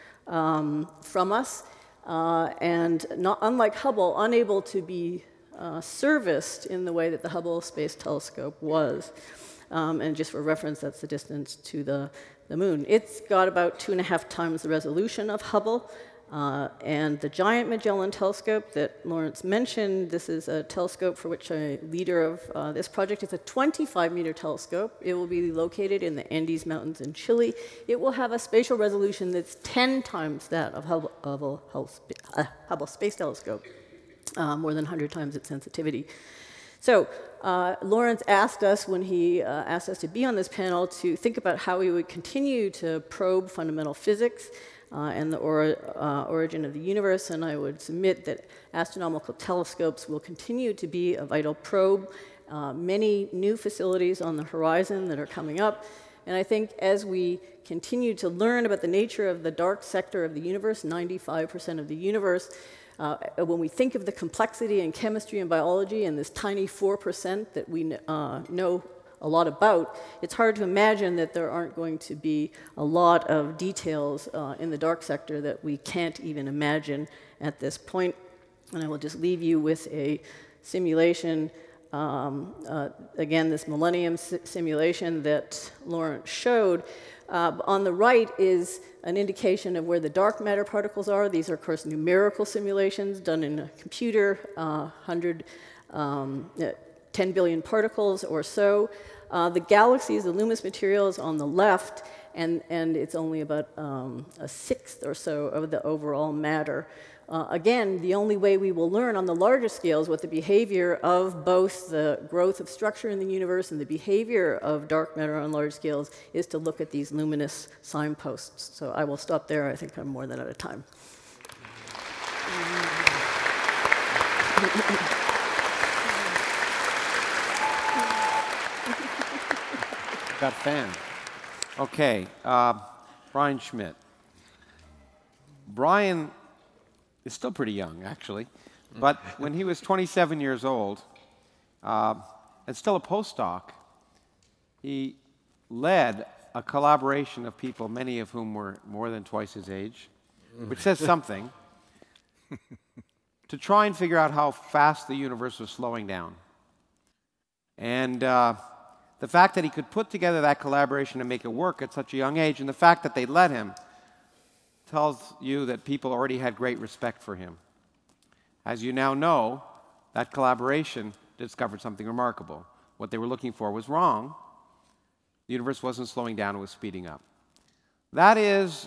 um, from us, uh, and not unlike Hubble, unable to be uh, serviced in the way that the Hubble Space Telescope was. Um, and just for reference, that's the distance to the, the moon. It's got about two and a half times the resolution of Hubble. Uh, and the Giant Magellan Telescope that Lawrence mentioned, this is a telescope for which I'm leader of uh, this project. It's a twenty-five meter telescope. It will be located in the Andes Mountains in Chile. It will have a spatial resolution that's ten times that of Hubble, Hubble, Hubble, uh, Hubble Space Telescope, uh, more than one hundred times its sensitivity. So uh, Lawrence asked us, when he uh, asked us to be on this panel, to think about how we would continue to probe fundamental physics Uh, and the or, uh, origin of the universe, and I would submit that astronomical telescopes will continue to be a vital probe. Uh, many new facilities on the horizon that are coming up, and I think as we continue to learn about the nature of the dark sector of the universe, ninety-five percent of the universe, uh, when we think of the complexity in chemistry and biology and this tiny four percent that we uh, know a lot about, it's hard to imagine that there aren't going to be a lot of details uh, in the dark sector that we can't even imagine at this point. And I will just leave you with a simulation um, uh, again, this millennium si simulation that Lawrence showed. Uh, on the right is an indication of where the dark matter particles are. These are, of course, numerical simulations done in a computer, uh, one hundred, um, ten billion particles or so. Uh, the galaxies, the luminous material is on the left, and, and it's only about um, a sixth or so of the overall matter. Uh, again, the only way we will learn on the larger scales what the behavior of both the growth of structure in the universe and the behavior of dark matter on large scales is to look at these luminous signposts. So I will stop there. I think I'm more than out of time. Got fan. Okay, uh, Brian Schmidt. Brian is still pretty young, actually, but when he was twenty-seven years old, uh, and still a postdoc, he led a collaboration of people, many of whom were more than twice his age, which says something, to try and figure out how fast the universe was slowing down. And uh, the fact that he could put together that collaboration and make it work at such a young age, and the fact that they let him, tells you that people already had great respect for him. As you now know, that collaboration discovered something remarkable. What they were looking for was wrong. The universe wasn't slowing down, it was speeding up. That is,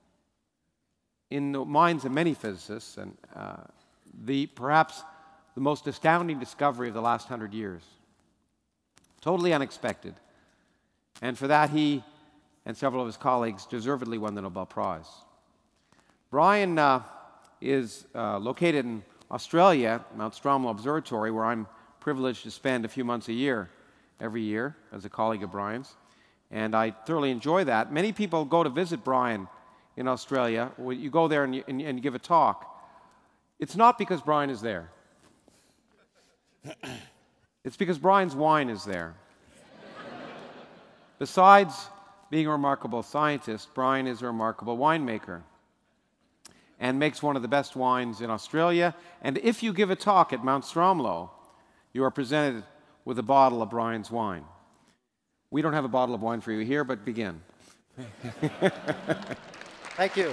in the minds of many physicists, and uh, the perhaps the most astounding discovery of the last hundred years. Totally unexpected. And for that, he and several of his colleagues deservedly won the Nobel Prize. Brian uh, is uh, located in Australia, Mount Stromlo Observatory, where I'm privileged to spend a few months a year, every year, as a colleague of Brian's. And I thoroughly enjoy that. Many people go to visit Brian in Australia. When you go there and you, and, and you give a talk, it's not because Brian is there. It's because Brian's wine is there. Besides being a remarkable scientist, Brian is a remarkable winemaker and makes one of the best wines in Australia. And if you give a talk at Mount Stromlo, you are presented with a bottle of Brian's wine. We don't have a bottle of wine for you here, but begin. Thank you.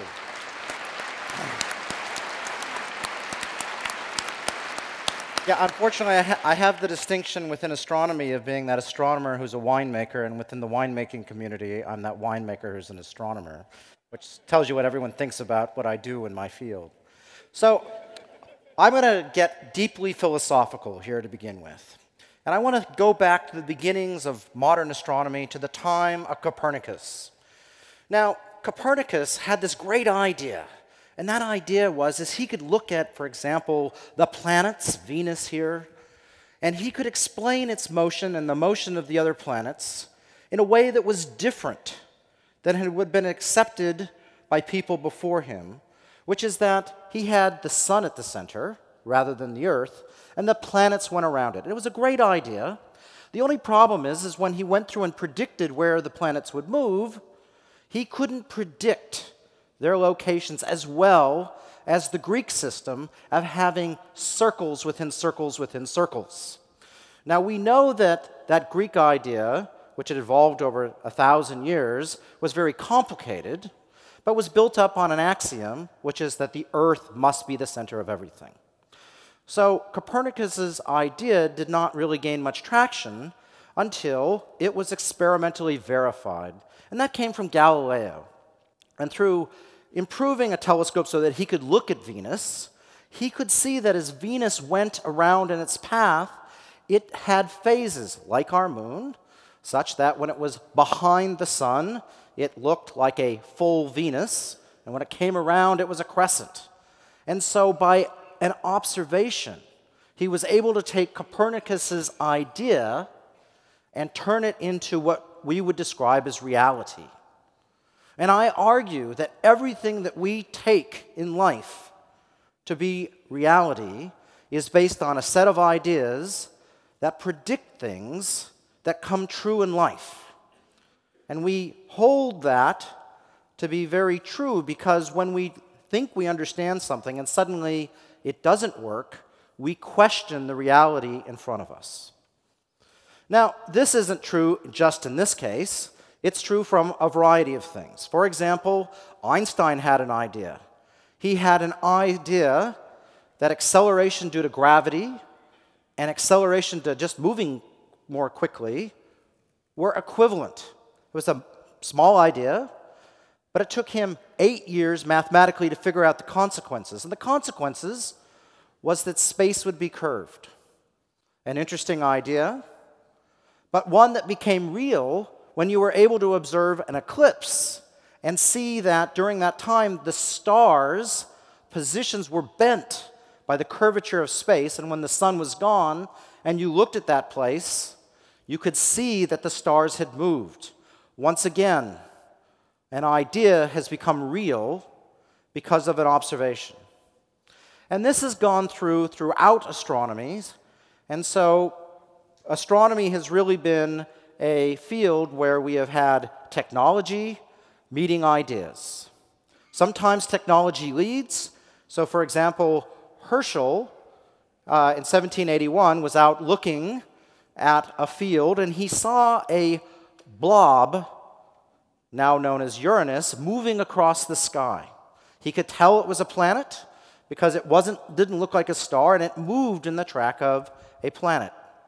Yeah, unfortunately, I, ha I have the distinction within astronomy of being that astronomer who's a winemaker, and within the winemaking community, I'm that winemaker who's an astronomer, which tells you what everyone thinks about what I do in my field. So I'm going to get deeply philosophical here to begin with. And I want to go back to the beginnings of modern astronomy, to the time of Copernicus. Now, Copernicus had this great idea. And that idea was is he could look at, for example, the planets, Venus here, and he could explain its motion and the motion of the other planets in a way that was different than had been accepted by people before him, which is that he had the sun at the center rather than the earth, and the planets went around it. And it was a great idea. The only problem is, is when he went through and predicted where the planets would move, he couldn't predict their locations as well as the Greek system of having circles within circles within circles. Now we know that that Greek idea, which had evolved over a thousand years, was very complicated, but was built up on an axiom, which is that the Earth must be the center of everything. So Copernicus's idea did not really gain much traction until it was experimentally verified, and that came from Galileo. And through improving a telescope so that he could look at Venus, he could see that as Venus went around in its path, it had phases, like our moon, such that when it was behind the sun, it looked like a full Venus, and when it came around, it was a crescent. And so by an observation, he was able to take Copernicus's idea and turn it into what we would describe as reality. And I argue that everything that we take in life to be reality is based on a set of ideas that predict things that come true in life. And we hold that to be very true because when we think we understand something and suddenly it doesn't work, we question the reality in front of us. Now, this isn't true just in this case. It's true from a variety of things. For example, Einstein had an idea. He had an idea that acceleration due to gravity and acceleration to just moving more quickly were equivalent. It was a small idea, but it took him eight years mathematically to figure out the consequences. And the consequences was that space would be curved. An interesting idea, but one that became real when you were able to observe an eclipse and see that during that time the stars' positions were bent by the curvature of space, and when the sun was gone and you looked at that place, you could see that the stars had moved. Once again, an idea has become real because of an observation. And this has gone through throughout astronomy, and so astronomy has really been a field where we have had technology meeting ideas. Sometimes technology leads. So, for example, Herschel uh, in seventeen eighty-one was out looking at a field, and he saw a blob, now known as Uranus, moving across the sky. He could tell it was a planet because it wasn't, didn't look like a star, and it moved in the track of a planet.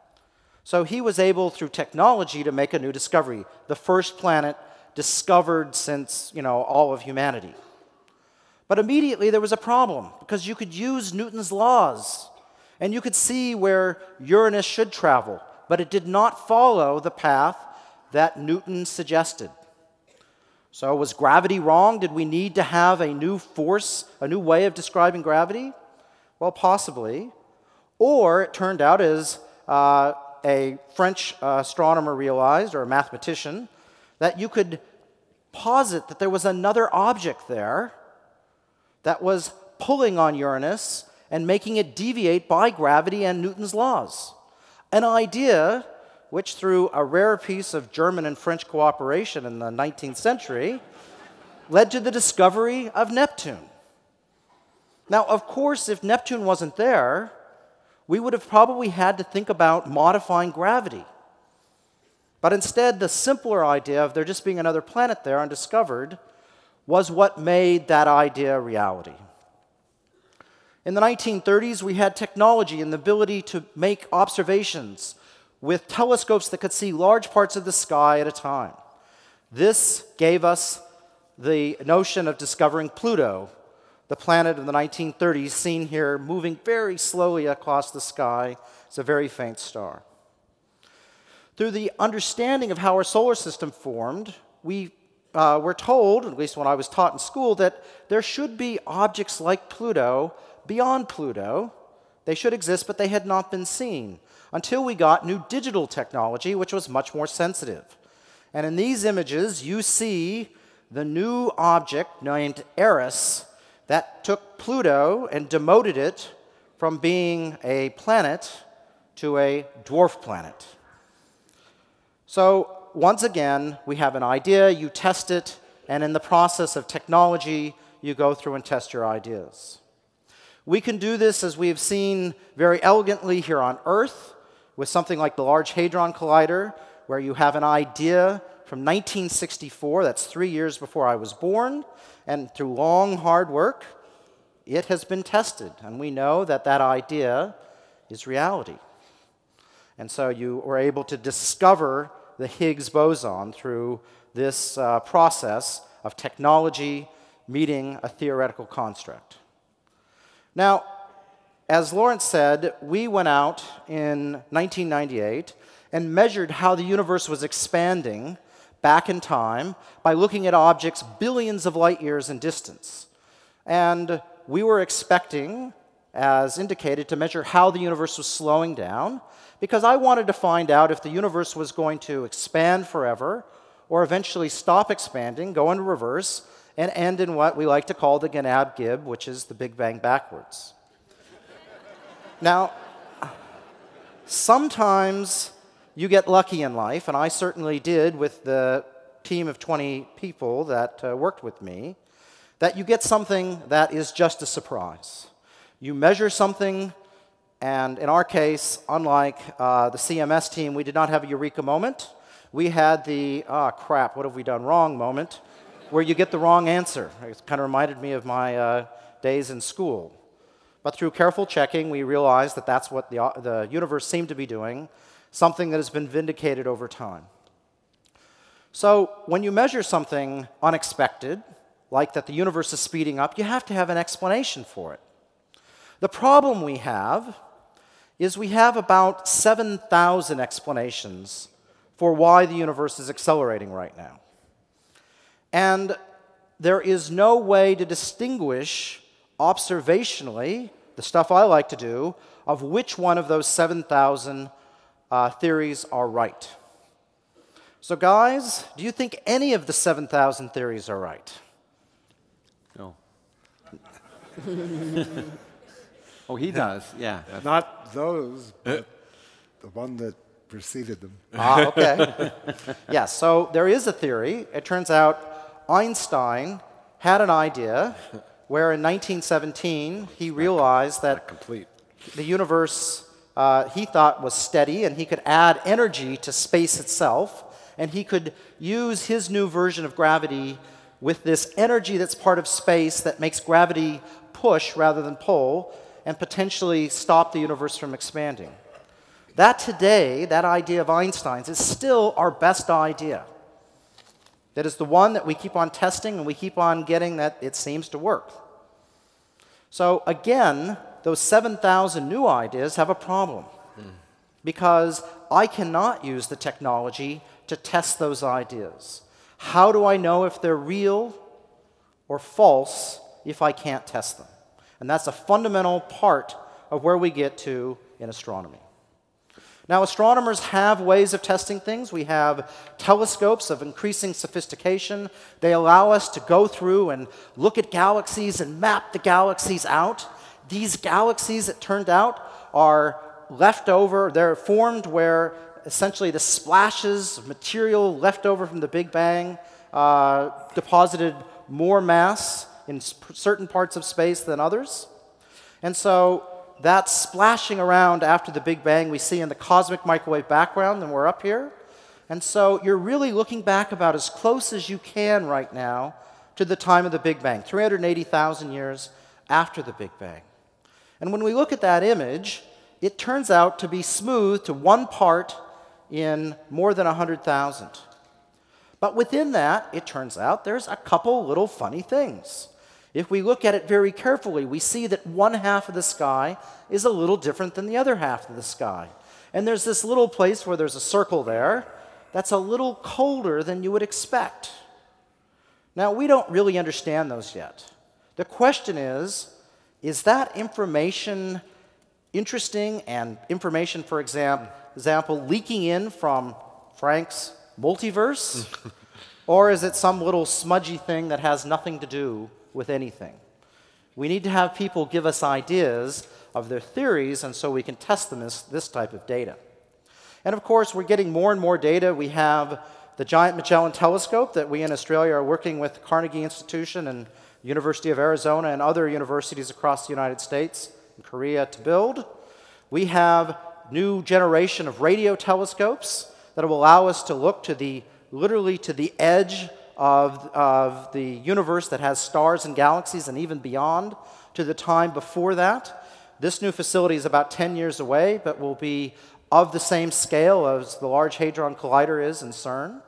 So he was able, through technology, to make a new discovery, the first planet discovered since, you know, all of humanity. But immediately there was a problem, because you could use Newton's laws, and you could see where Uranus should travel, but it did not follow the path that Newton suggested. So was gravity wrong? Did we need to have a new force, a new way of describing gravity? Well, possibly. Or it turned out, as uh, a French uh, astronomer realized, or a mathematician, that you could posit that there was another object there that was pulling on Uranus and making it deviate by gravity and Newton's laws. An idea which, through a rare piece of German and French cooperation in the nineteenth century, led to the discovery of Neptune. Now, of course, if Neptune wasn't there, we would have probably had to think about modifying gravity. But instead, the simpler idea of there just being another planet there undiscovered was what made that idea a reality. In the nineteen thirties, we had technology and the ability to make observations with telescopes that could see large parts of the sky at a time. This gave us the notion of discovering Pluto, the planet of the nineteen thirties, seen here moving very slowly across the sky. It's a very faint star. Through the understanding of how our solar system formed, we uh, were told, at least when I was taught in school, that there should be objects like Pluto beyond Pluto. They should exist, but they had not been seen until we got new digital technology, which was much more sensitive. And in these images, you see the new object named Eris that took Pluto and demoted it from being a planet to a dwarf planet. So once again, we have an idea, you test it, and in the process of technology, you go through and test your ideas. We can do this, as we have seen very elegantly here on Earth, with something like the Large Hadron Collider, where you have an idea from nineteen sixty-four, that's three years before I was born, and through long, hard work, it has been tested, and we know that that idea is reality. And so you were able to discover the Higgs boson through this uh, process of technology meeting a theoretical construct. Now, as Lawrence said, we went out in nineteen ninety-eight and measured how the universe was expanding back in time by looking at objects billions of light years in distance. And we were expecting, as indicated, to measure how the universe was slowing down, because I wanted to find out if the universe was going to expand forever or eventually stop expanding, go into reverse, and end in what we like to call the Gnab-Gib, which is the Big Bang backwards. Now, sometimes you get lucky in life, and I certainly did with the team of twenty people that uh, worked with me, that you get something that is just a surprise. You measure something And in our case, unlike uh, the C M S team, we did not have a eureka moment. We had the, ah, crap, what have we done wrong moment, where you get the wrong answer. It kind of reminded me of my uh, days in school. But through careful checking, we realized that that's what the, uh, the universe seemed to be doing, something that has been vindicated over time. So when you measure something unexpected, like that the universe is speeding up, you have to have an explanation for it. The problem we have is we have about seven thousand explanations for why the universe is accelerating right now. And there is no way to distinguish observationally, the stuff I like to do, of which one of those seven thousand uh, theories are right. So guys, do you think any of the seven thousand theories are right? No. Oh, he does, yeah. Not those, but the one that preceded them. Ah, okay. Yeah, so there is a theory. It turns out Einstein had an idea where in nineteen seventeen he realized that complete. the universe uh, he thought was steady and he could add energy to space itself, and he could use his new version of gravity with this energy that's part of space that makes gravity push rather than pull and potentially stop the universe from expanding. That today, that idea of Einstein's, is still our best idea. That is the one that we keep on testing and we keep on getting that it seems to work. So again, those seven thousand new ideas have a problem. Mm. Because I cannot use the technology to test those ideas. How do I know if they're real or false if I can't test them? And that's a fundamental part of where we get to in astronomy. Now, astronomers have ways of testing things. We have telescopes of increasing sophistication. They allow us to go through and look at galaxies and map the galaxies out. These galaxies, it turned out, are left over. They're formed where essentially the splashes of material left over from the Big Bang uh, deposited more mass in certain parts of space than others. And so that splashing around after the Big Bang we see in the cosmic microwave background, and we're up here. And so you're really looking back about as close as you can right now to the time of the Big Bang, three hundred eighty thousand years after the Big Bang. And when we look at that image, it turns out to be smooth to one part in more than one hundred thousand. But within that, it turns out there's a couple little funny things. If we look at it very carefully, we see that one half of the sky is a little different than the other half of the sky. And there's this little place where there's a circle there that's a little colder than you would expect. Now, we don't really understand those yet. The question is, is that information interesting and information, for example, example leaking in from Frank's multiverse? Or is it some little smudgy thing that has nothing to do with anything? We need to have people give us ideas of their theories, and so we can test them as this type of data. And of course, we're getting more and more data. We have the Giant Magellan Telescope that we in Australia are working with Carnegie Institution and University of Arizona and other universities across the United States and Korea to build. We have new generation of radio telescopes that will allow us to look to the, literally to the edge Of, of the universe that has stars and galaxies and even beyond to the time before that. This new facility is about ten years away, but will be of the same scale as the Large Hadron Collider is in CERN.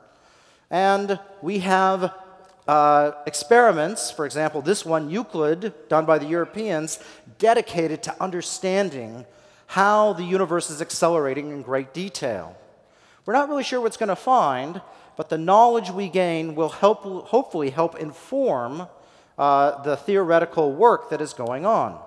And we have uh, experiments, for example, this one, Euclid, done by the Europeans, dedicated to understanding how the universe is accelerating in great detail. We're not really sure what it's going to find, but the knowledge we gain will help, hopefully help inform uh, the theoretical work that is going on.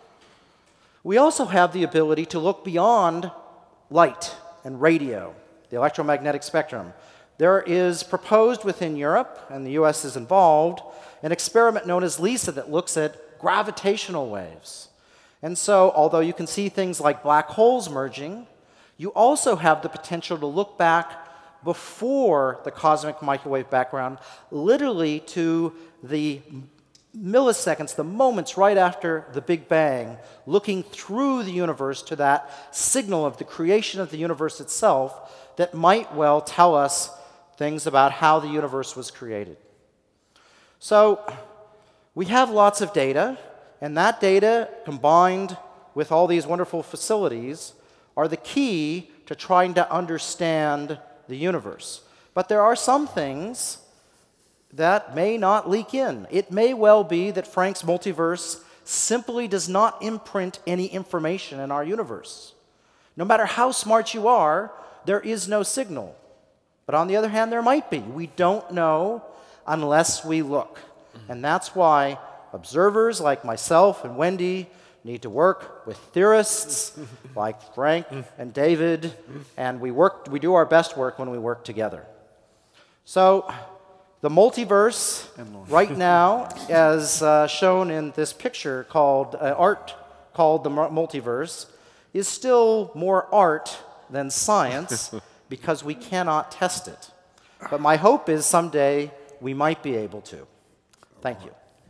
We also have the ability to look beyond light and radio, the electromagnetic spectrum. There is proposed within Europe, and the U S is involved, an experiment known as LISA that looks at gravitational waves. And so, although you can see things like black holes merging, you also have the potential to look back before the cosmic microwave background, literally to the milliseconds, the moments right after the Big Bang, looking through the universe to that signal of the creation of the universe itself that might well tell us things about how the universe was created. So we have lots of data, and that data combined with all these wonderful facilities are the key to trying to understand the universe. But there are some things that may not leak in. It may well be that Frank's multiverse simply does not imprint any information in our universe. No matter how smart you are, there is no signal. But on the other hand, there might be. We don't know unless we look. And that's why observers like myself and Wendy need to work with theorists like Frank and David, and we work, we do our best work when we work together. So the multiverse right now, as uh, shown in this picture called uh, art called the multiverse, is still more art than science because we cannot test it. But my hope is someday we might be able to. Thank you.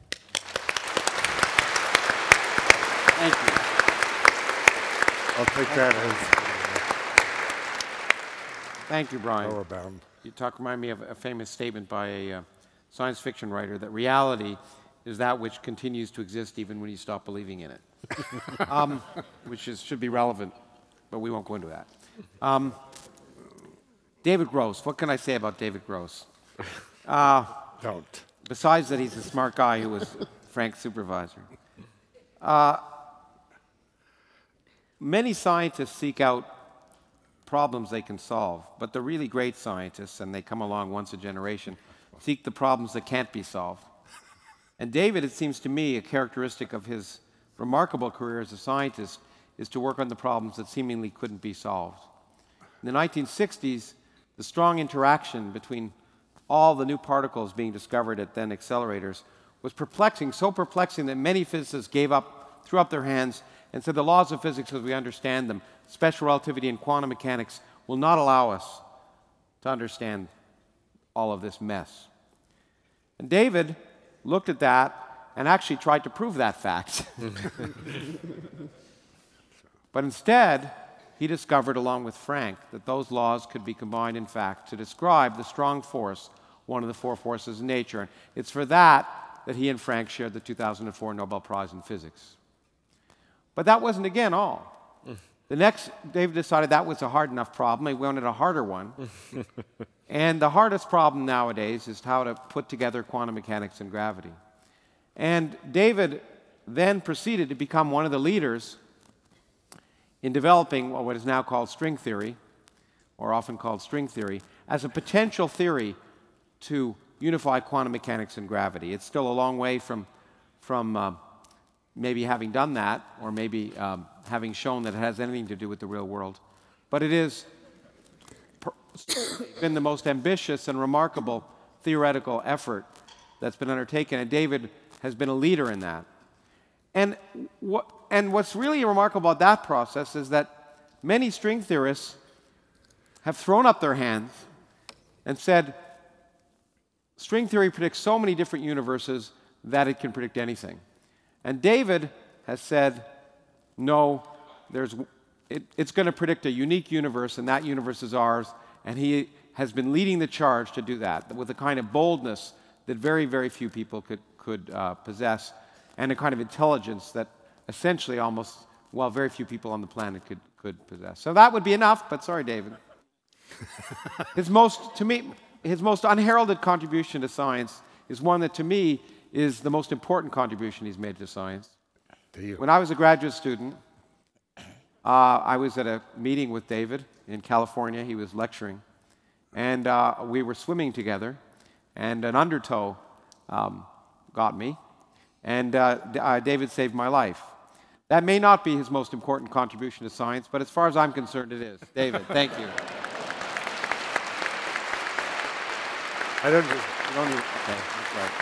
Thank you. I'll take that as Thank you, Brian. lower bound. You talk remind me of a famous statement by a uh, science fiction writer that reality is that which continues to exist even when you stop believing in it, um, which is, should be relevant, but we won't go into that. Um, David Gross. What can I say about David Gross? Uh, Don't. Besides that, he's a smart guy who was Frank's supervisor. Uh, many scientists seek out problems they can solve, but the really great scientists, and they come along once a generation, seek the problems that can't be solved. And David, it seems to me, a characteristic of his remarkable career as a scientist is to work on the problems that seemingly couldn't be solved. In the nineteen sixties, the strong interaction between all the new particles being discovered at then accelerators was perplexing, so perplexing that many physicists gave up, threw up their hands, and said the laws of physics as we understand them, special relativity and quantum mechanics, will not allow us to understand all of this mess. And David looked at that and actually tried to prove that fact. But instead, he discovered, along with Frank, that those laws could be combined, in fact, to describe the strong force, one of the four forces in nature. And it's for that that he and Frank shared the two thousand four Nobel Prize in Physics. But that wasn't, again, all. The next, David decided that was a hard enough problem. He wanted a harder one. And the hardest problem nowadays is how to put together quantum mechanics and gravity. And David then proceeded to become one of the leaders in developing what is now called string theory, or often called string theory, as a potential theory to unify quantum mechanics and gravity. It's still a long way from, from uh, maybe having done that, or maybe um, having shown that it has anything to do with the real world. But it is been the most ambitious and remarkable theoretical effort that's been undertaken, and David has been a leader in that. And, what, and what's really remarkable about that process is that many string theorists have thrown up their hands and said, string theory predicts so many different universes that it can predict anything. And David has said, no, there's, it, it's going to predict a unique universe, and that universe is ours, and he has been leading the charge to do that with a kind of boldness that very, very few people could, could uh, possess, and a kind of intelligence that essentially almost, well, very few people on the planet could, could possess. So that would be enough, but sorry, David. His most, to me, his most unheralded contribution to science is one that, to me, is the most important contribution he's made to science. When I was a graduate student, uh, I was at a meeting with David in California. He was lecturing. And uh, we were swimming together, and an undertow um, got me. And uh, uh, David saved my life. That may not be his most important contribution to science, but as far as I'm concerned, it is. David, thank you. I don't. You don't need, okay, that's right.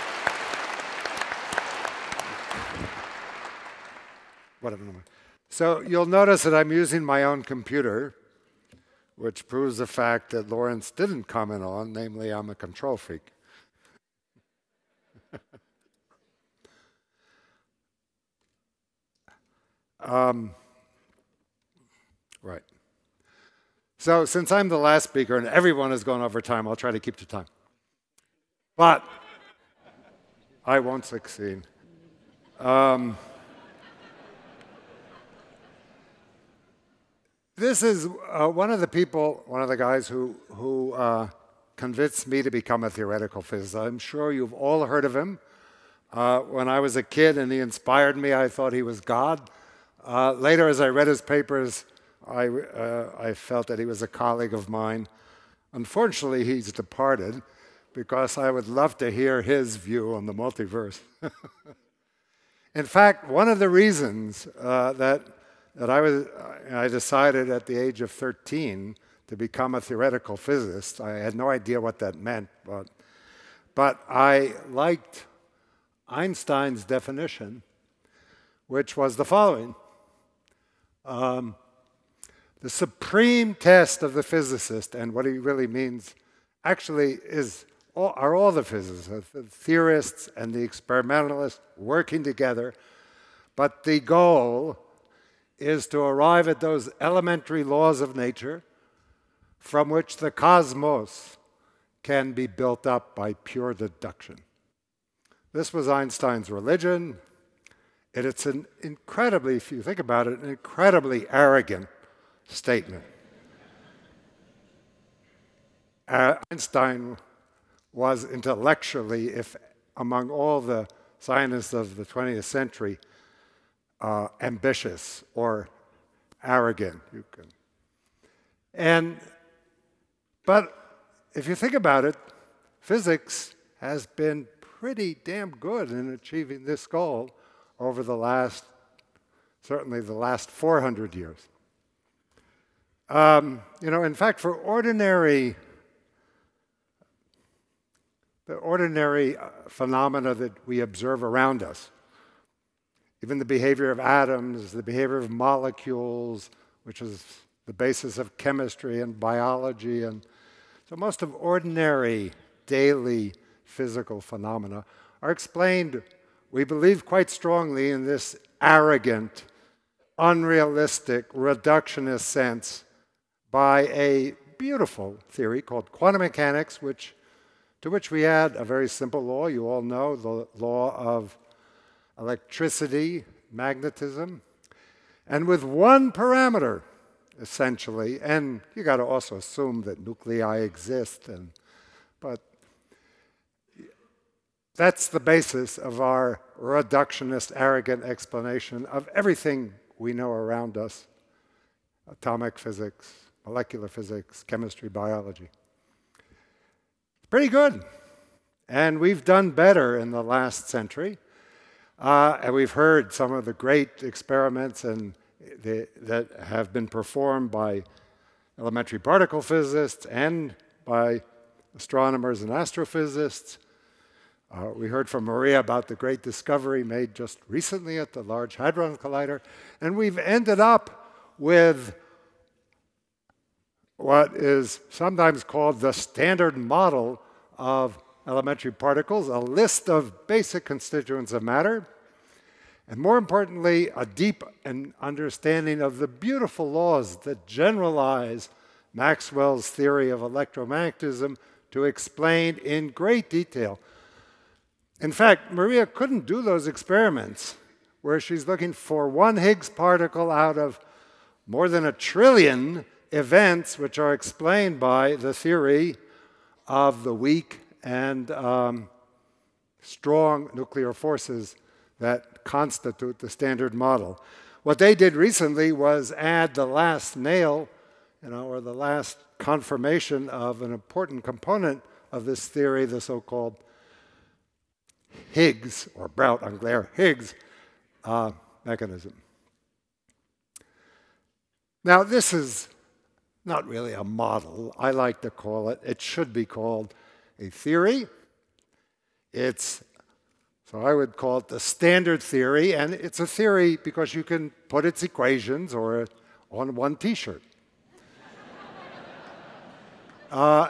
Whatever. So you'll notice that I'm using my own computer, which proves the fact that Lawrence didn't comment on, namely I'm a control freak. Um, right. So since I'm the last speaker and everyone has gone over time, I'll try to keep to time. But I won't succeed. Um, this is uh, one of the people, one of the guys who, who uh, convinced me to become a theoretical physicist. I'm sure you've all heard of him. Uh, when I was a kid and he inspired me, I thought he was God. Uh, later, as I read his papers, I, uh, I felt that he was a colleague of mine. Unfortunately, he's departed, because I would love to hear his view on the multiverse. In fact, one of the reasons uh, that, that I, was, I decided at the age of thirteen to become a theoretical physicist, I had no idea what that meant, but, but I liked Einstein's definition, which was the following. Um, the supreme test of the physicist, and what he really means, actually is all, are all the physicists, the theorists and the experimentalists working together, but the goal is to arrive at those elementary laws of nature from which the cosmos can be built up by pure deduction. This was Einstein's religion. And it's an incredibly, if you think about it, an incredibly arrogant statement. Uh, Einstein was intellectually, if among all the scientists of the twentieth century, uh, ambitious or arrogant. You can. And, but if you think about it, physics has been pretty damn good in achieving this goal over the last, certainly the last four hundred years. Um, you know, in fact, for ordinary, the ordinary phenomena that we observe around us, even the behavior of atoms, the behavior of molecules, which is the basis of chemistry and biology, and so most of ordinary daily physical phenomena are explained, we believe quite strongly, in this arrogant, unrealistic, reductionist sense by a beautiful theory called quantum mechanics, which, to which we add a very simple law. You all know the law of electricity, magnetism, and with one parameter, essentially, and you got to also assume that nuclei exist, and, but that's the basis of our reductionist, arrogant explanation of everything we know around us: atomic physics, molecular physics, chemistry, biology. Pretty good. And we've done better in the last century. Uh, and we've heard some of the great experiments and the, that have been performed by elementary particle physicists and by astronomers and astrophysicists. Uh, we heard from Maria about the great discovery made just recently at the Large Hadron Collider. And we've ended up with what is sometimes called the standard model of elementary particles, a list of basic constituents of matter, and more importantly, a deep understanding of the beautiful laws that generalize Maxwell's theory of electromagnetism to explain in great detail. In fact, Maria couldn't do those experiments where she's looking for one Higgs particle out of more than a trillion events which are explained by the theory of the weak and um, strong nuclear forces that constitute the standard model. What they did recently was add the last nail, you know, or the last confirmation of an important component of this theory, the so-called Higgs, or Brout-Anglaire Higgs uh, mechanism. Now, this is not really a model. I like to call it, it should be called a theory. It's, so I would call it the standard theory, and it's a theory because you can put its equations or on one t-shirt. uh,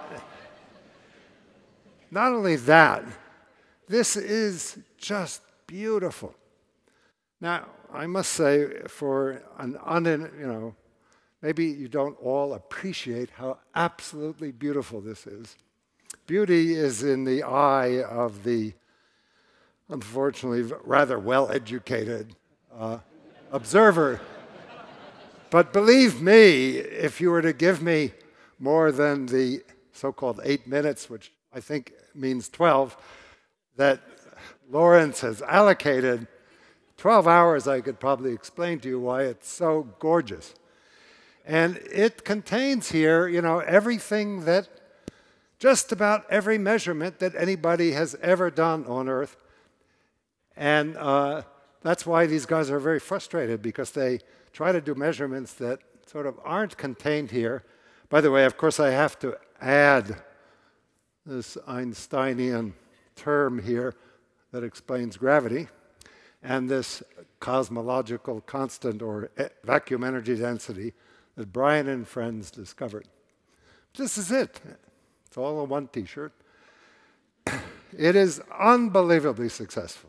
not only that, this is just beautiful. Now, I must say, for an un, you know, maybe you don't all appreciate how absolutely beautiful this is. Beauty is in the eye of the, unfortunately, rather well-educated uh, observer. But believe me, if you were to give me more than the so-called eight minutes, which I think means twelve, that Lawrence has allocated, twelve hours I could probably explain to you why it's so gorgeous. And it contains here, you know, everything that, just about every measurement that anybody has ever done on Earth. And uh, that's why these guys are very frustrated, because they try to do measurements that sort of aren't contained here. By the way, of course, I have to add this Einsteinian term here that explains gravity, and this cosmological constant, or vacuum energy density, that Brian and friends discovered. This is it. It's all in one T-shirt. It is unbelievably successful.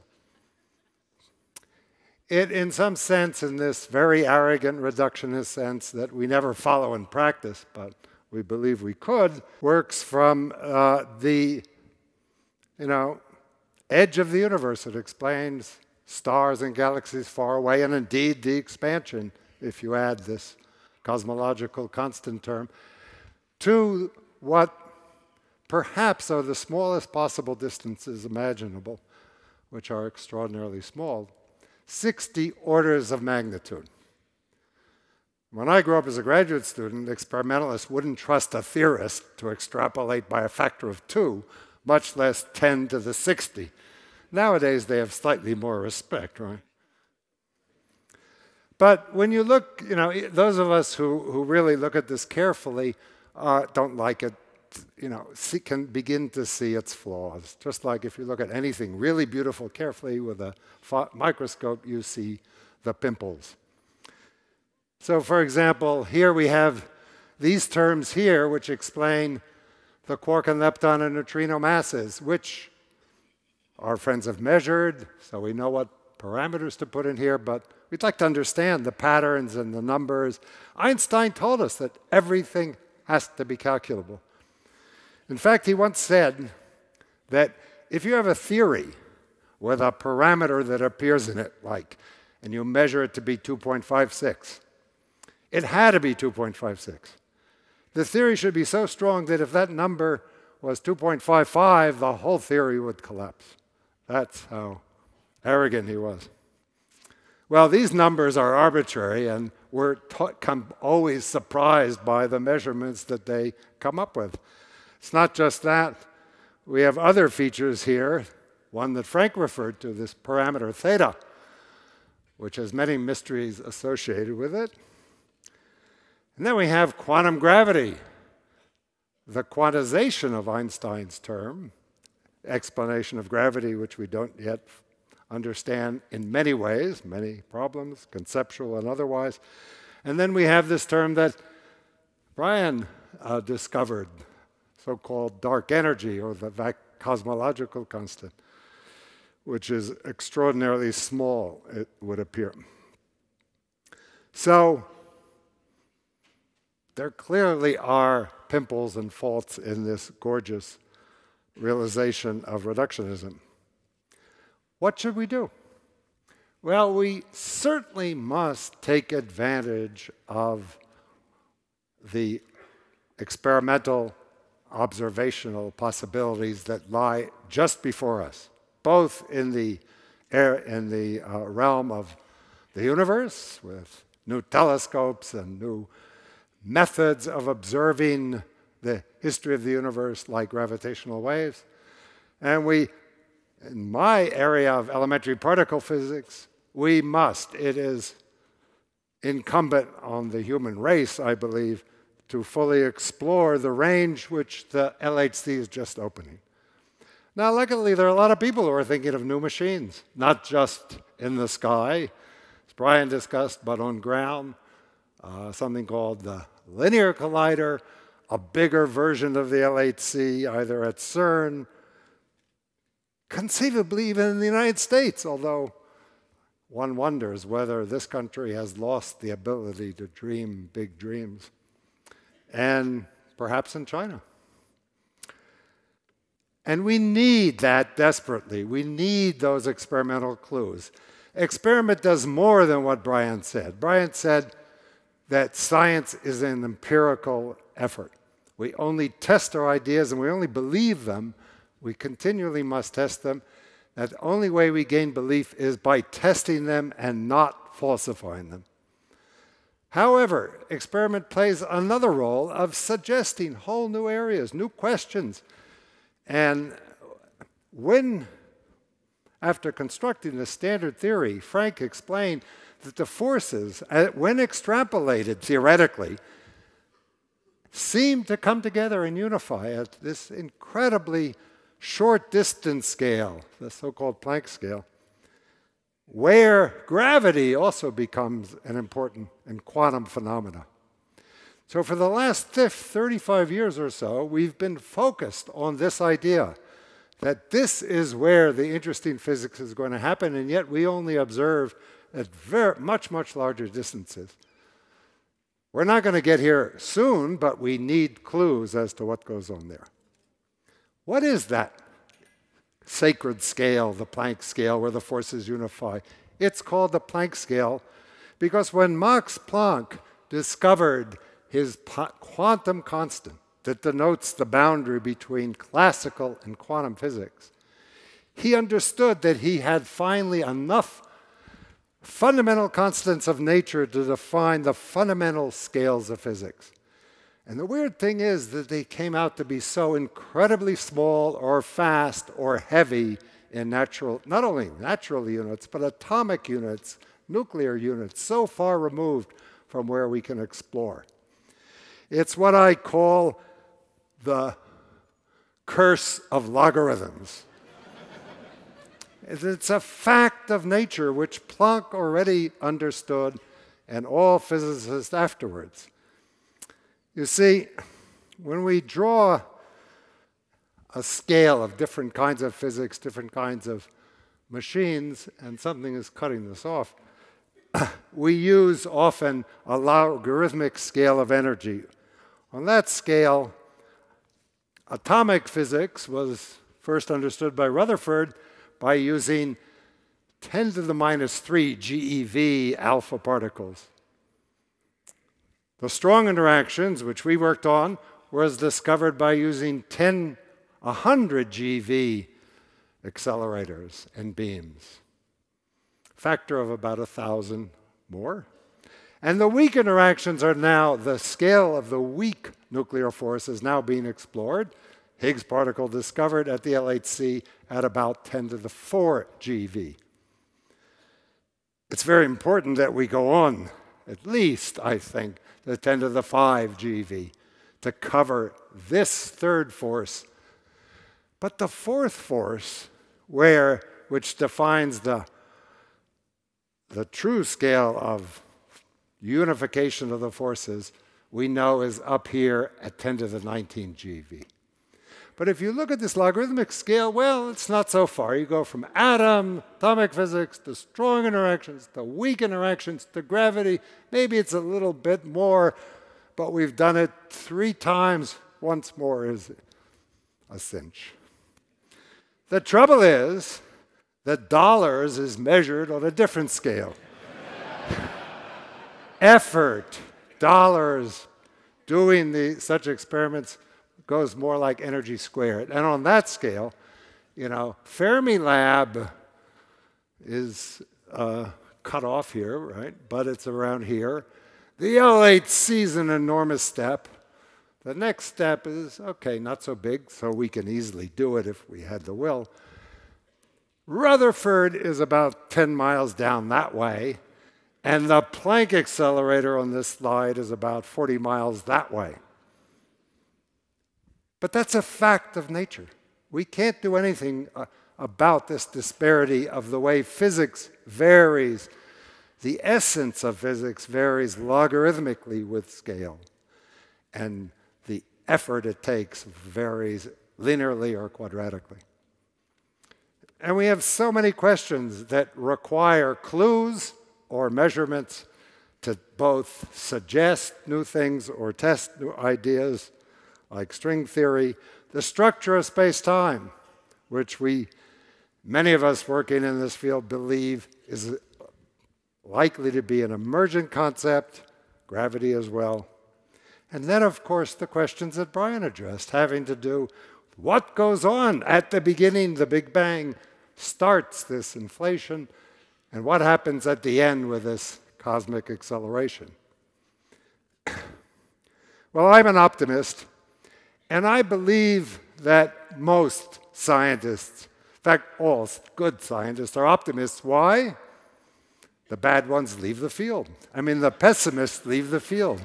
It, in some sense, in this very arrogant reductionist sense that we never follow in practice, but we believe we could, works from uh, the, you know, edge of the universe. It explains stars and galaxies far away, and indeed the expansion, if you add this cosmological constant term, to what perhaps are the smallest possible distances imaginable, which are extraordinarily small. sixty orders of magnitude. When I grew up as a graduate student, experimentalists wouldn't trust a theorist to extrapolate by a factor of two, much less ten to the sixty. Nowadays, they have slightly more respect, right? But when you look, you know, those of us who, who really look at this carefully uh, don't like it, you know, see, can begin to see its flaws. Just like if you look at anything really beautiful carefully with a microscope, you see the pimples. So for example, here we have these terms here which explain the quark and lepton and neutrino masses, which our friends have measured, so we know what parameters to put in here, but we'd like to understand the patterns and the numbers. Einstein told us that everything has to be calculable. In fact, he once said that if you have a theory with a parameter that appears in it, like, and you measure it to be two point five six, it had to be two point five six. The theory should be so strong that if that number was two point five five, the whole theory would collapse. That's how arrogant he was. Well, these numbers are arbitrary, and we're always surprised by the measurements that they come up with. It's not just that. We have other features here, one that Frank referred to, this parameter theta, which has many mysteries associated with it. And then we have quantum gravity, the quantization of Einstein's term, explanation of gravity, which we don't yet understand in many ways, many problems, conceptual and otherwise. And then we have this term that Brian uh, discovered, so-called dark energy, or the cosmological constant, which is extraordinarily small, it would appear. So there clearly are pimples and faults in this gorgeous realization of reductionism. What should we do? Well, we certainly must take advantage of the experimental, observational possibilities that lie just before us, both in the, air, in the uh, realm of the universe, with new telescopes and new methods of observing the history of the universe, like gravitational waves. And we, in my area of elementary particle physics, we must, it is incumbent on the human race, I believe, to fully explore the range which the L H C is just opening. Now, luckily, there are a lot of people who are thinking of new machines, not just in the sky, as Brian discussed, but on ground, uh, something called the linear collider, a bigger version of the L H C, either at CERN, conceivably even in the United States, although one wonders whether this country has lost the ability to dream big dreams. And perhaps in China. And we need that desperately. We need those experimental clues. Experiment does more than what Brian said. Brian said that science is an empirical effort. We only test our ideas and we only believe them. We continually must test them. That the only way we gain belief is by testing them and not falsifying them. However, experiment plays another role of suggesting whole new areas, new questions. And when, after constructing the standard theory, Frank explained that the forces, when extrapolated theoretically, seem to come together and unify at this incredibly short distance scale, the so-called Planck scale, where gravity also becomes an important and quantum phenomena. So for the last thirty-five years or so, we've been focused on this idea that this is where the interesting physics is going to happen, and yet we only observe at very, much, much larger distances. We're not going to get here soon, but we need clues as to what goes on there. What is that sacred scale, the Planck scale, where the forces unify? It's called the Planck scale because when Max Planck discovered his quantum constant that denotes the boundary between classical and quantum physics, he understood that he had finally enough fundamental constants of nature to define the fundamental scales of physics. And the weird thing is that they came out to be so incredibly small or fast or heavy in natural, not only natural units, but atomic units, nuclear units, so far removed from where we can explore. It's what I call the curse of logarithms. It's a fact of nature which Planck already understood and all physicists afterwards. You see, when we draw a scale of different kinds of physics, different kinds of machines, and something is cutting this off, we use often a logarithmic scale of energy. On that scale, atomic physics was first understood by Rutherford by using ten to the minus three GeV alpha particles. The strong interactions, which we worked on, was discovered by using ten, one hundred GeV accelerators and beams. Factor of about a thousand more. And the weak interactions are now, the scale of the weak nuclear force is now being explored. Higgs particle discovered at the L H C at about ten to the four GeV. It's very important that we go on, at least, I think, to ten to the five GeV to cover this third force. But the fourth force, where, which defines the, the true scale of unification of the forces, we know is up here at ten to the nineteen GeV. But if you look at this logarithmic scale, well, it's not so far. You go from atom, atomic physics, to strong interactions, to weak interactions, to gravity. Maybe it's a little bit more, but we've done it three times. Once more is a cinch. The trouble is that dollars is measured on a different scale. Effort, dollars, doing the, such experiments goes more like energy squared. And on that scale, you know, Fermilab is uh, cut off here, right? But it's around here. The L H C is an enormous step. The next step is, okay, not so big, so we can easily do it if we had the will. Rutherford is about ten miles down that way, and the Planck accelerator on this slide is about forty miles that way. But that's a fact of nature. We can't do anything uh, about this disparity of the way physics varies. The essence of physics varies logarithmically with scale. And the effort it takes varies linearly or quadratically. And we have so many questions that require clues or measurements to both suggest new things or test new ideas, like string theory, the structure of space-time, which we, many of us working in this field, believe is likely to be an emergent concept, gravity as well. And then, of course, the questions that Brian addressed, having to do with what goes on at the beginning, the Big Bang starts this inflation, and what happens at the end with this cosmic acceleration. Well, I'm an optimist, and I believe that most scientists, in fact, all good scientists are optimists. Why? The bad ones leave the field. I mean, the pessimists leave the field.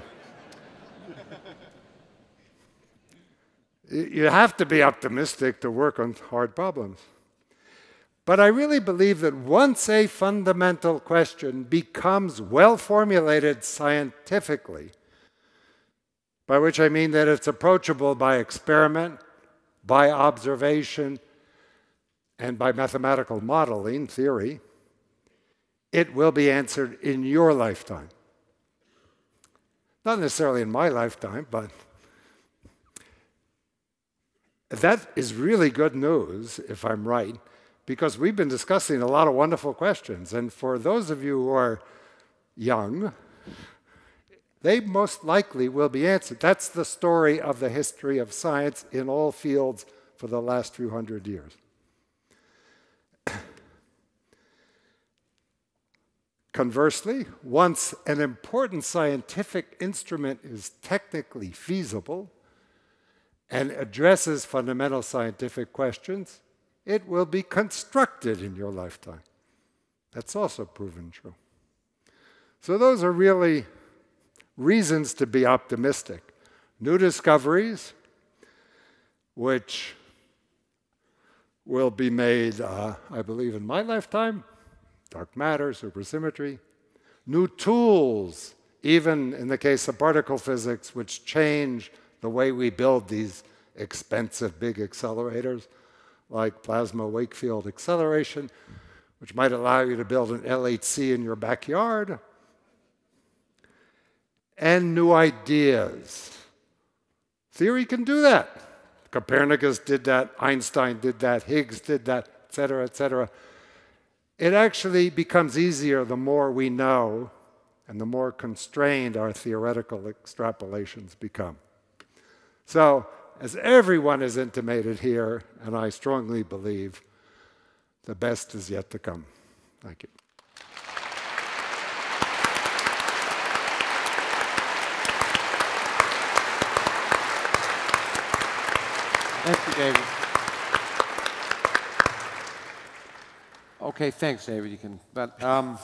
You have to be optimistic to work on hard problems. But I really believe that once a fundamental question becomes well formulated scientifically, by which I mean that it's approachable by experiment, by observation, and by mathematical modeling, theory, it will be answered in your lifetime. Not necessarily in my lifetime, but that is really good news, if I'm right, because we've been discussing a lot of wonderful questions. And for those of you who are young, they most likely will be answered. That's the story of the history of science in all fields for the last few hundred years. Conversely, once an important scientific instrument is technically feasible and addresses fundamental scientific questions, it will be constructed in your lifetime. That's also proven true. So those are really reasons to be optimistic. New discoveries, which will be made, uh, I believe, in my lifetime, dark matter, supersymmetry. New tools, even in the case of particle physics, which change the way we build these expensive big accelerators, like plasma wake-field acceleration, which might allow you to build an L H C in your backyard. And new ideas. Theory can do that. Copernicus did that, Einstein did that, Higgs did that, et cetera, et cetera. It actually becomes easier the more we know and the more constrained our theoretical extrapolations become. So, as everyone has intimated here, and I strongly believe, the best is yet to come. Thank you. Thank you, David. Okay, thanks, David. You can, but um,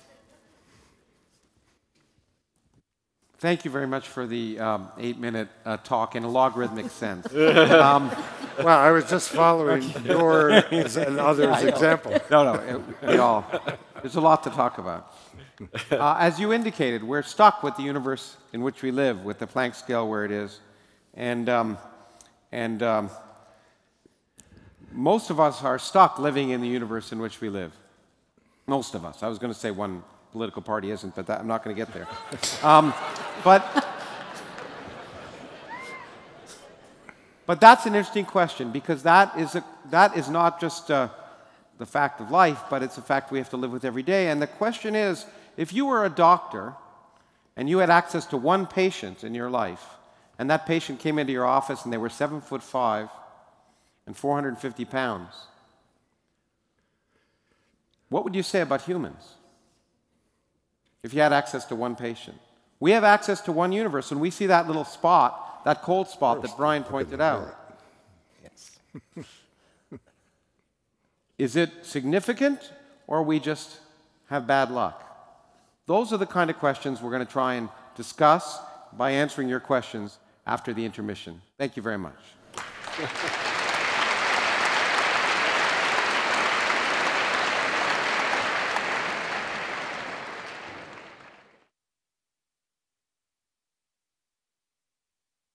thank you very much for the um, eight-minute uh, talk in a logarithmic sense. um, well, I was just following your and others' yeah, example. No, no, it, we all. There's a lot to talk about. Uh, as you indicated, we're stuck with the universe in which we live, with the Planck scale where it is, and um, and. Um, Most of us are stuck living in the universe in which we live. Most of us. I was going to say one political party isn't, but that, I'm not going to get there. Um, but, but that's an interesting question, because that is, a, that is not just uh, the fact of life, but it's a fact we have to live with every day. And the question is, if you were a doctor and you had access to one patient in your life, and that patient came into your office and they were seven foot five, and four hundred fifty pounds, what would you say about humans if you had access to one patient? We have access to one universe, and we see that little spot, that cold spot that Brian pointed out. Yes. Is it significant, or we just have bad luck? Those are the kind of questions we're going to try and discuss by answering your questions after the intermission. Thank you very much.